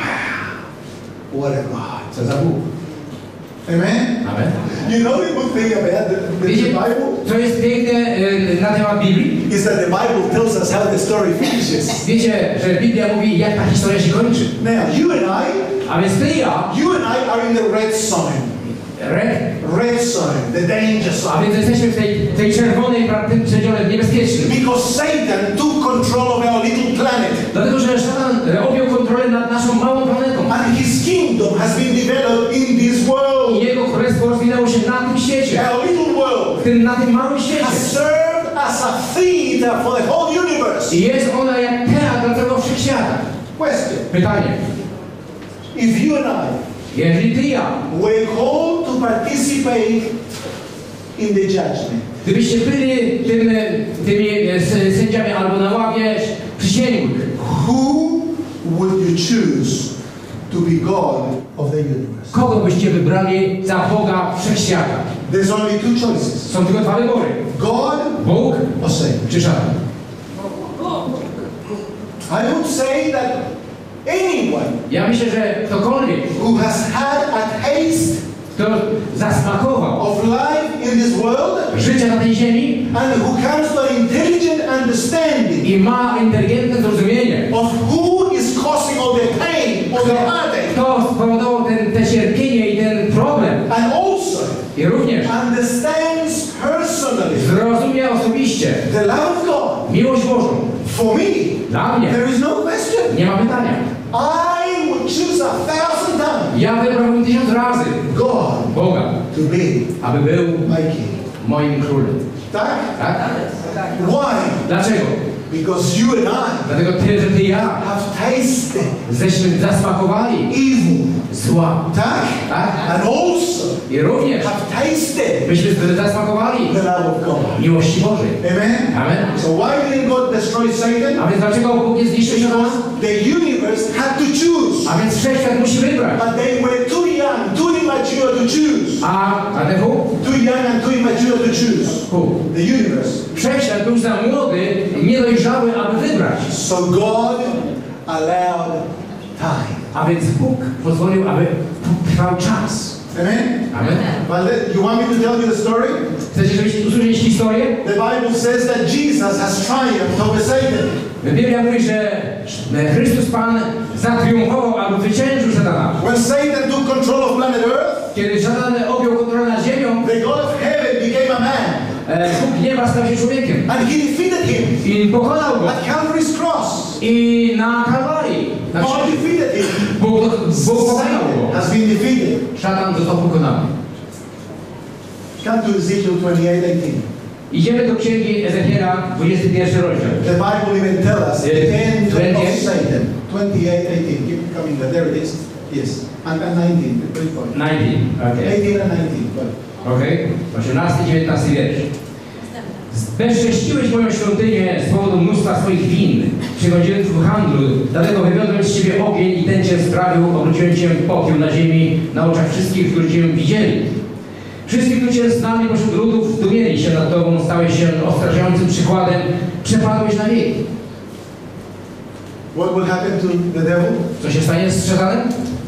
What a God. Co za Bóg. Amen? Amen. You know the good thing about the Wiecie, Bible? co jest piękne na temat Biblii? Is that the Bible tells us how the story finishes. Wiecie, że Biblia mówi, jak ta historia się kończy. Now, you and A więc ty i ja, I are in the red sign. Red sign, the danger a sign. więc jesteśmy w tej czerwonej, tym przedziale niebezpiecznym. Because Satan took control of our little planet. Dlatego, że szatan objął kontrolę nad naszą małą planetą. And his kingdom has been developed in this I world. jego królestwo rozwinęło się na tym świecie. Our little world Na tym małym świecie. has served as a theater for the whole universe. I jest ona jak teatr dla całego wszechświata. Question. Pytanie. If you and Jeżeli ty i ja, were called to participate in the judgment, gdybyście byli tymi sędziami albo na ławie przysięgłych, who would you choose to be God of the universe? kogo byście wybrali za Boga wszechświata? There's only two choices. Są tylko dwa wybory. God Bóg or Satan. czy szatan. I would say that anyone Ja myślę, że ktokolwiek, who has had a taste kto zasmakował of life in this world życia na tej ziemi and who comes to an intelligent understanding i ma inteligentne zrozumienie, of who is causing all the pain or the heartache, kto spowodował te cierpienie i ten problem and also i również understands personally zrozumie osobiście the love of God miłość Bożą. for me, Dla mnie there is no question. nie ma pytania. I would choose 1,000 times Ja wybrałbym 1000 razy God Boga, to be aby był my king. moim królem. Tak? Tak? Why? Dlaczego? Because you and I Dlatego ty, że ty i ja have tasted żeśmy zasmakowali evil. zła. Tak? Tak? And also I również have tasted myśmy zasmakowali the love of God. miłości Bożej. Amen? Amen. So why didn't God destroy Satan? A więc dlaczego Bóg nie zniszczył się nas? Because the universe had to choose. A więc wszechświat musi wybrać. But they were too young, too immature to choose. A ten Bóg? Too young and too immature to choose. Bóg. The universe. Wszechświat był za młody, niedojrzały, aby wybrać. So God allowed time. A więc Bóg pozwolił, aby trwał czas. Amen? Amen. But you want me to tell you the story? Chcecie, żebyście usłyszeli historię? The Bible says that Jesus has triumphed over Satan. Biblia mówi, że Chrystus Pan zatriumfował albo zwyciężył szatana. When Satan took control of planet Earth, Kiedy szatan objął kontrolę nad ziemią, the God of heaven became a man. Bóg nieba stał się człowiekiem. And he defeated him I pokonał go. at Calvary's cross. I na Kalwarii. God defeated him. Bóg pokonał go. Has been defeated. Szatan został pokonany. Come to Ezekiel 28:18. Idziemy do księgi Ezechiela, 21 rozdział. The Bible even tells us the end 28. of Satan. 28:18. Keep coming there. There it is. Yes. And 19. Great point. 19. Okay. 18 and 19. But Okej. 18 i 19 wiersz. Bezcześciłeś moją świątynię z powodu mnóstwa swoich win. Przychodziłem w handlu, dlatego wywiodłem z ciebie ogień i ten cię sprawił, obróciłem cię w popiół na ziemi, na oczach wszystkich, którzy cię widzieli. Wszyscy, którzy cię znali pośród ludów, zdumieli się nad tobą, stałeś się odstraszającym przykładem, przepadłeś na wieki. what will happen to the devil? Co się stanie z szatanem?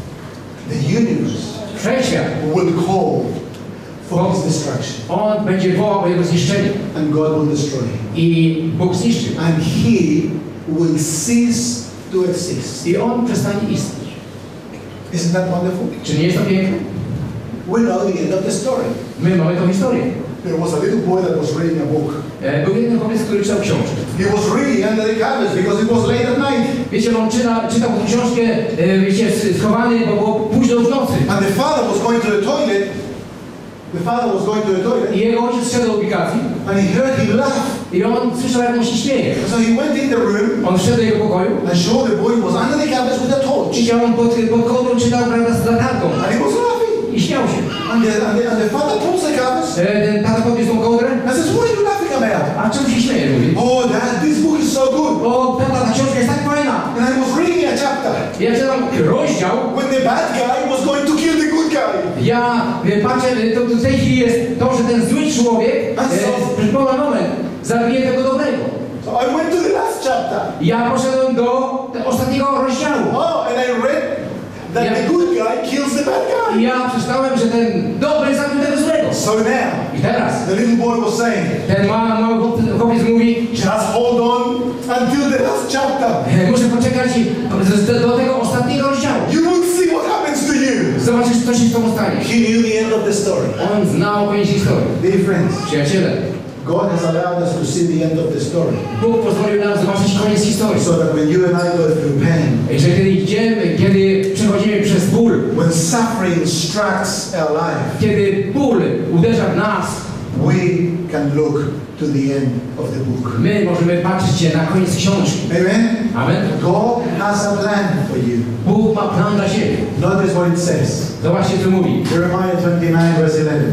The universe Wszechświat. will call for his destruction. On będzie wołał o jego zniszczenie. And God will destroy him. I Bóg zniszczy. And he will cease to exist. I on przestanie istnieć. Isn't that wonderful? Czy nie jest to piękne? We know the end of the story. My mamy tą historię. There was a little boy that was reading a book. Był jeden chłopiec, który czytał książkę. He was reading under the covers because it was late at night. Wiecie, on czytał tę książkę, wiecie, schowany, bo było późno w nocy. And the father was going to the toilet. The father was going to the toilet. I jego ojciec szedł do ubikacji. And he heard him laugh. I on słyszał, jak on się śmieje. So he went in the room On wszedł do jego pokoju. and saw the boy was under the covers with a torch. Widział, on pod kołdrą czytał, prawda, z latarką. And he was laughing. I śmiał się. And the father pulls the covers Ten tata podniósł tą kołdrę. and says, "What are you laughing about?" A czemu się śmieje? Mówi. "Oh, Dad, this book is so good." O, tata, ta książka jest tak fajna. And I was reading a chapter Ja czytam rozdział. when the bad guy was going to kill the good guy. Ja patrzę, to w tej chwili jest to, że ten zły człowiek, przypomnę moment, zabije tego dobrego. So I went to the last chapter. Ja poszedłem do ostatniego rozdziału. Oh, and I read that Yeah. the good guy kills the bad I guy. ja przeczytałem, że ten dobry zabił tego złego. So now, I teraz the little boy was saying, ten mały chłopiec mówi, "Just hold on until the last chapter. muszę poczekać do tego ostatniego rozdziału. You will see what happens to you." Zobaczysz, co się z tobą stanie. He knew the end of the story. On znał koniec historii. Dear friends, Przyjaciele, God has allowed us to see the end of the story. Bóg pozwolił nam zobaczyć koniec historii. So that when you and I go through pain, Że kiedy przechodzimy przez ból, when suffering strikes our life, kiedy ból uderza w nas, we can look to the end of the book. my możemy patrzeć na koniec książki. Amen? Amen. God has a plan for you. Bóg ma plan dla siebie. Notice what it says. Zobaczcie, co mówi. Jeremiah 29, verse 11.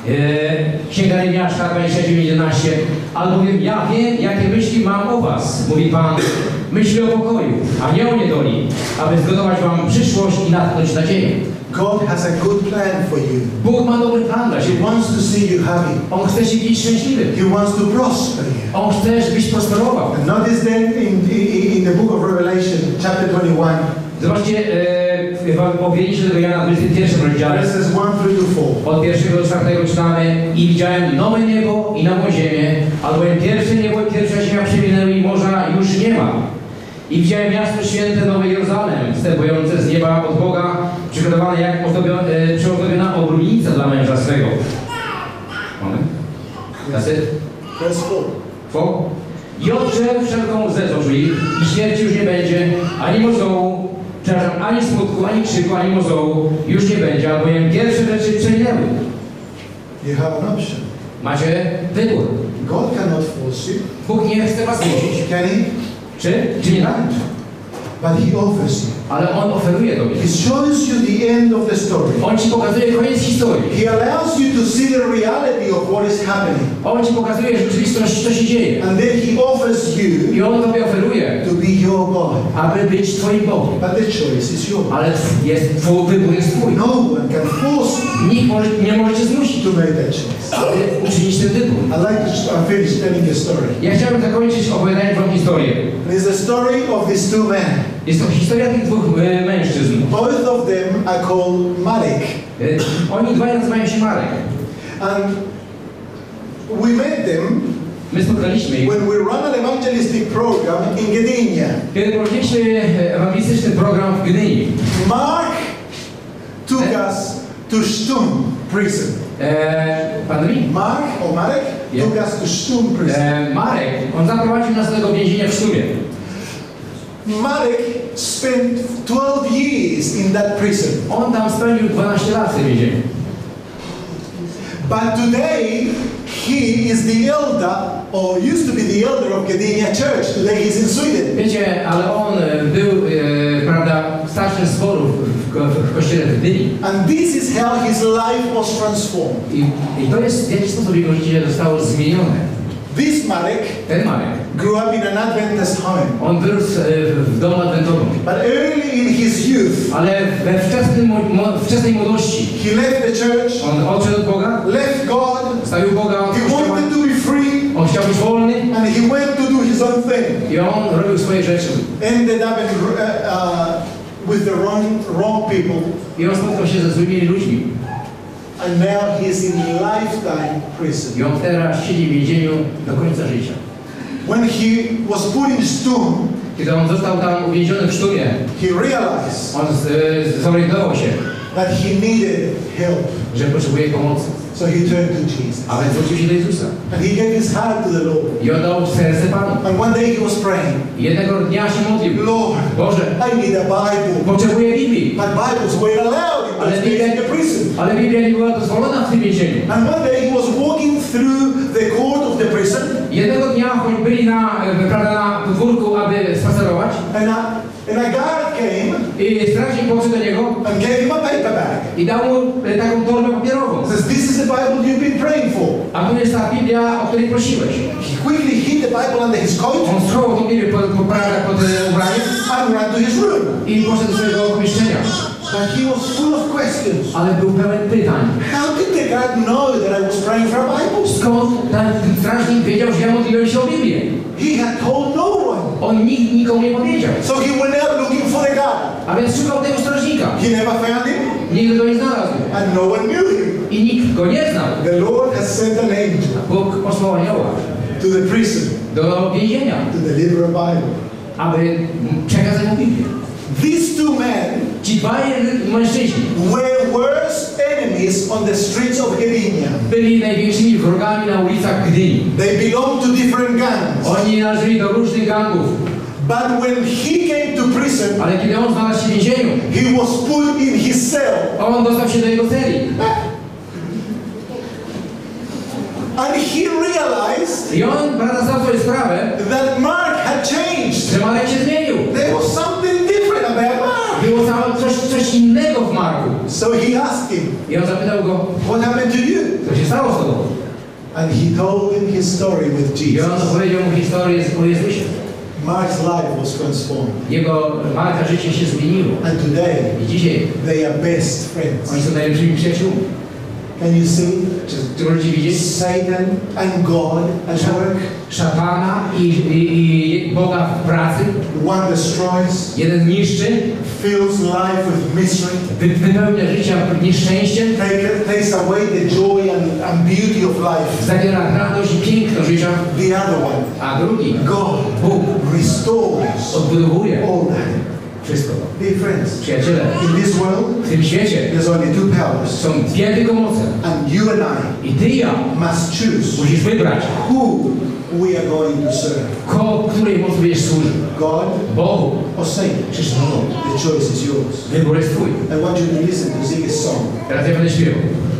Księga Jeremiasza 29:11. Albowiem ja wiem, jakie myśli mam o was, mówi Pan. Myśli o pokoju, a nie o niedoli, aby zgotować wam przyszłość i natchnąć nadzieję. God has a good plan for you. Bóg ma dobry plan dla He siebie. wants to see you happy. On chce się widzieć szczęśliwym. He wants to prosper you. On chce, żebyś prosperował. And notice then in the book of Revelation, chapter 21, Zobaczcie, w objawieniu tego Jana w 21 rozdziale, verses 1 through to 4. od 1 do 4 czytamy: I widziałem nowe niebo i nową ziemię, albowiem pierwsze niebo i pierwsza ziemia przeminęły i morza już nie ma. I widziałem miasto święte, Nowe Jeruzalem, wstępujące z nieba od Boga, przygotowane jak przyozdobiona obrubienica dla męża swego. Mamy? That's it? Verse 4. Fo? I odrze wszelką łzę z oczu ich, i śmierci już nie będzie, ani mozołu, przepraszam, ani smutku, ani krzyku, ani mozołu już nie będzie, albowiem pierwsze rzeczy przeminęły. You have an option. Macie wybór. God cannot force you. Bóg nie chce was zmusić. Can he? Czy nie tak? But he offers you. Ale On oferuje tobie. He shows you the end of the story. On ci pokazuje koniec historii. He allows you to see the reality of what is happening. On ci pokazuje rzeczywistość, co się dzieje. And then he offers you I On tobie oferuje, to be your God. aby być twoim Bogiem. But the choice is yours. Ale twój wybór jest twój. No one can force you Nikt nie może cię zmusić, to make that choice. aby uczynić ten wybór. I'd like to finish telling you a story. Ja chciałbym zakończyć opowiadając wam historię. It's the story of these two men. Jest to historia tych dwóch mężczyzn. Both of them are called Marek. Oni dwaj nazywają się Marek. And we met them My spotkaliśmy ich, when we run an evangelistic program in Gdynia. kiedy prowadziliśmy ewangelistyczny program w Gdyni. Mark took us to Stum prison. Pan Mark or Marek Yeah. took us to Stum prison. Marek, on zaprowadził nas do tego więzienia w Sztumie. Marek spent 12 years in that prison. On tam spędził 12 lat w tym więzieniu. But today he is the elder, or used to be the elder of Gdynia Church. Today he's in Sweden. Wiecie, ale on był, prawda, starszym zboru w kościele w Gdyni. And this is how his life was transformed. I to jest, w jaki sposób jego życie zostało zmienione. This Marek Ten Marek, grew up in an Adventist home. on wyrósł w domu adwentowym. But early in his youth, Ale we wczesnej młodości he left the church, on odszedł od Boga, left God. stawił Boga, He wanted to be free, on chciał być wolny and he went to do his own thing. i on robił swoje rzeczy. Ended up with the wrong people, I on spotkał się ze złymi ludźmi. and now he's in lifetime prison. I on teraz siedzi w więzieniu do końca życia. When he was put in Stum, Kiedy on został tam uwięziony w Sztumie, he realized on zorientował się, that he needed help. że potrzebuje pomocy. So he turned to Jesus. A więc zwrócił się do Jezusa. And he gave his heart to the Lord. I oddał serce Panu. And one day he was praying, I jednego dnia się modlił. Lord, Boże, I need a Bible. potrzebuję Biblii. But Bibles weren't allowed in those days in the prison. Ale Biblia nie była dozwolona w tym więzieniu. And one day he was walking through the court of the prison, Jednego dnia, choć byli prawda, na podwórku, aby spacerować, and a guard came i strażnik podszedł do niego and gave him a paper bag. i dał mu taką torbę papierową. Says, this is the Bible you've been praying for. A tu jest ta Biblia, o której prosiłeś. He quickly hid the Bible under his coat On schował tą Biblię pod ubraniem and ran to his room. i poszedł do swojego pomieszczenia. But he was full of questions. Ale był pełen pytań. How did the guard know that I was praying for a Bible? Skąd ten strażnik wiedział, że ja modliłem się o Biblię? He had told no one. On nikomu nie powiedział. So he went out looking for the guard. A więc szukał tego strażnika. He never found him, Nigdy go nie znalazł. and no one knew him. I nikt go nie znał. The Lord has sent an angel Bóg posłał anioła to the prison do więzienia, to deliver a Bible. aby przekazać mu Biblię. These two men Ci dwaj mężczyźni were worst enemies on the streets of Gdynia. byli największymi wrogami na ulicach Gdyni. They belonged to different gangs. Oni należeli do różnych gangów. But when he came to prison, Ale kiedy on znalazł się w więzieniu, he was put in his cell. on dostał się do jego celi. And he realized I on, prawda, zdał sobie sprawę, that Mark had changed. że Marek się zmienił. There was something different about Mark. Było coś innego w Marku. So he asked him, I on zapytał go, what happened to you? co się stało z tobą? And he told him his story with I on Jesus. opowiedział mu historię o Jezusie. Mark's life was transformed. Marka życie się zmieniło. And today, I dzisiaj they are best friends. oni są najlepszymi przyjaciółmi. Can you see? Czy możecie widzieć? Satan and God at work. Szatana i Boga w pracy. One destroys, Jeden niszczy, fills life with misery, wypełnia życia nieszczęściem, takes away the joy and beauty of life. zabiera radość i piękno życia, The other one, a drugi, God, Bóg, restores odbudowuje all that. wszystko to. Dear friends, Przyjaciele, in this world, w tym świecie there's only two powers. są dwie tylko moce. And you and I ty i ja I must choose musisz wybrać, who we are going to serve? Której mocy będziesz służył? God Bogu or Satan? czy szatanowi? The choice is yours. Wybór jest twój. I want you to listen to sing a song. Teraz ja będę śpiewał.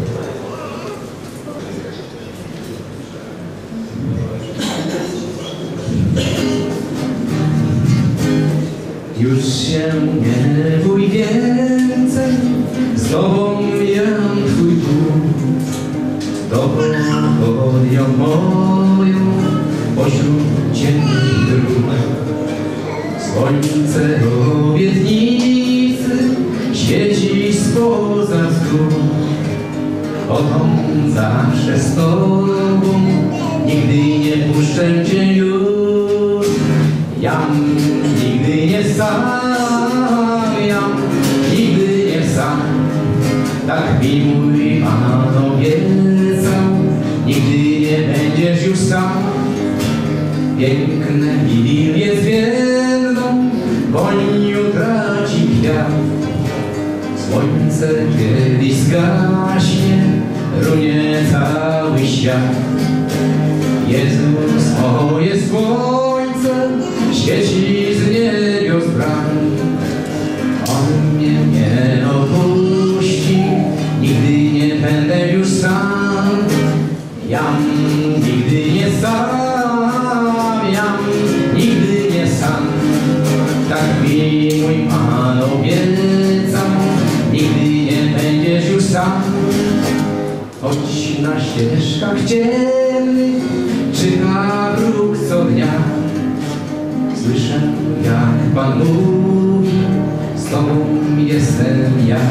Już się nie bój więcej, z tobą jem twój dół. Tobą podjął moją pośród ciemnych dróg. Słońce obietnicy świeci spoza wzgórz. Oto zawsze z tobą, nigdy nie puszczę cię już. Jam nigdy nie sam, jam nigdy nie sam. Tak mi mój Pan obiecał, nigdy nie będziesz już sam. Piękne lilię zwiędną, woniu traci kwiat. Słońce kiedy zgaśnie, runie cały świat. Jezus, moje słońce, świeci z niebios bram. On mnie nie opuści, nigdy nie będę już sam. Jam nigdy nie sam, jam nigdy nie sam. Tak mi mój Pan obiecał, nigdy nie będziesz już sam. Choć na ścieżkach ciemnych czyha wróg co dnia, słyszę jak Pan mówi, z Tobą jestem ja.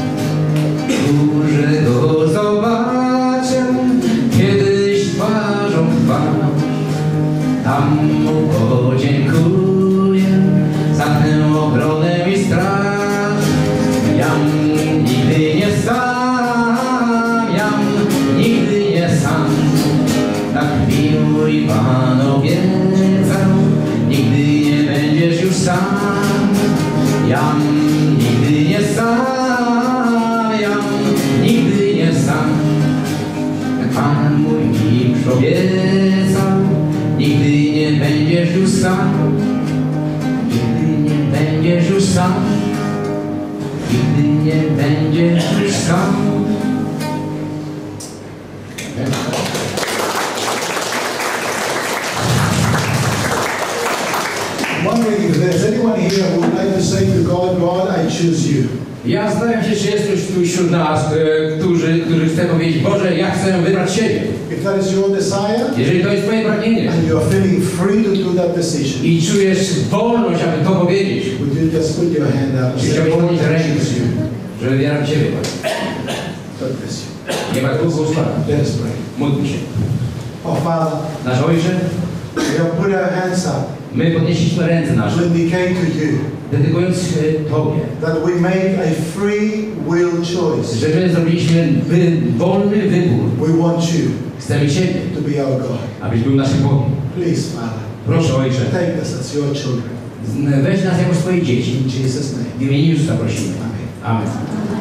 Duże go zobaczę kiedyś twarzą w twarz, tam mu podziękuję za tę obronę i straż. Jam nigdy nie sam, jam nigdy nie sam. Tak mi mój Pan obiecał, nigdy nie będziesz już sam. Jam nigdy nie sam, jam nigdy nie sam. Jak Pan mój mi obiecał, nigdy nie będziesz już sam. Nigdy nie będziesz już sam. Nigdy nie będziesz już sam. Wondering if there's anyone here who would like to say to God, God, I choose you. Ja zastanawiam się, czy jest ktoś tu wśród nas, którzy chce powiedzieć, Boże, ja chcę wybrać siebie. If that is your desire Jeżeli to jest Twoje pragnienie and you are feeling free to do that decision, i czujesz wolność, aby to powiedzieć, would you just put your hand up and czy say, chciałbyś God, podnieść I rękę, choose you. że wybieram Ciebie. God bless you. Nie ma dwóch usług. Let us pray. Módlmy się. Oh Father, Nasz Ojcze, we have put our hands up my podnieśliśmy ręce to nasze, indicate to you dedykując Tobie, that we made a free will choice. że my zrobiliśmy wolny wybór. We want you Chcemy Ciebie, to be our God. abyś był naszym Bogiem. Please, Father, Proszę Ojcze, take us as your children. weź nas jako swoje dzieci. In Jesus' name. W imieniu Jezusa prosimy. Amen. Amen.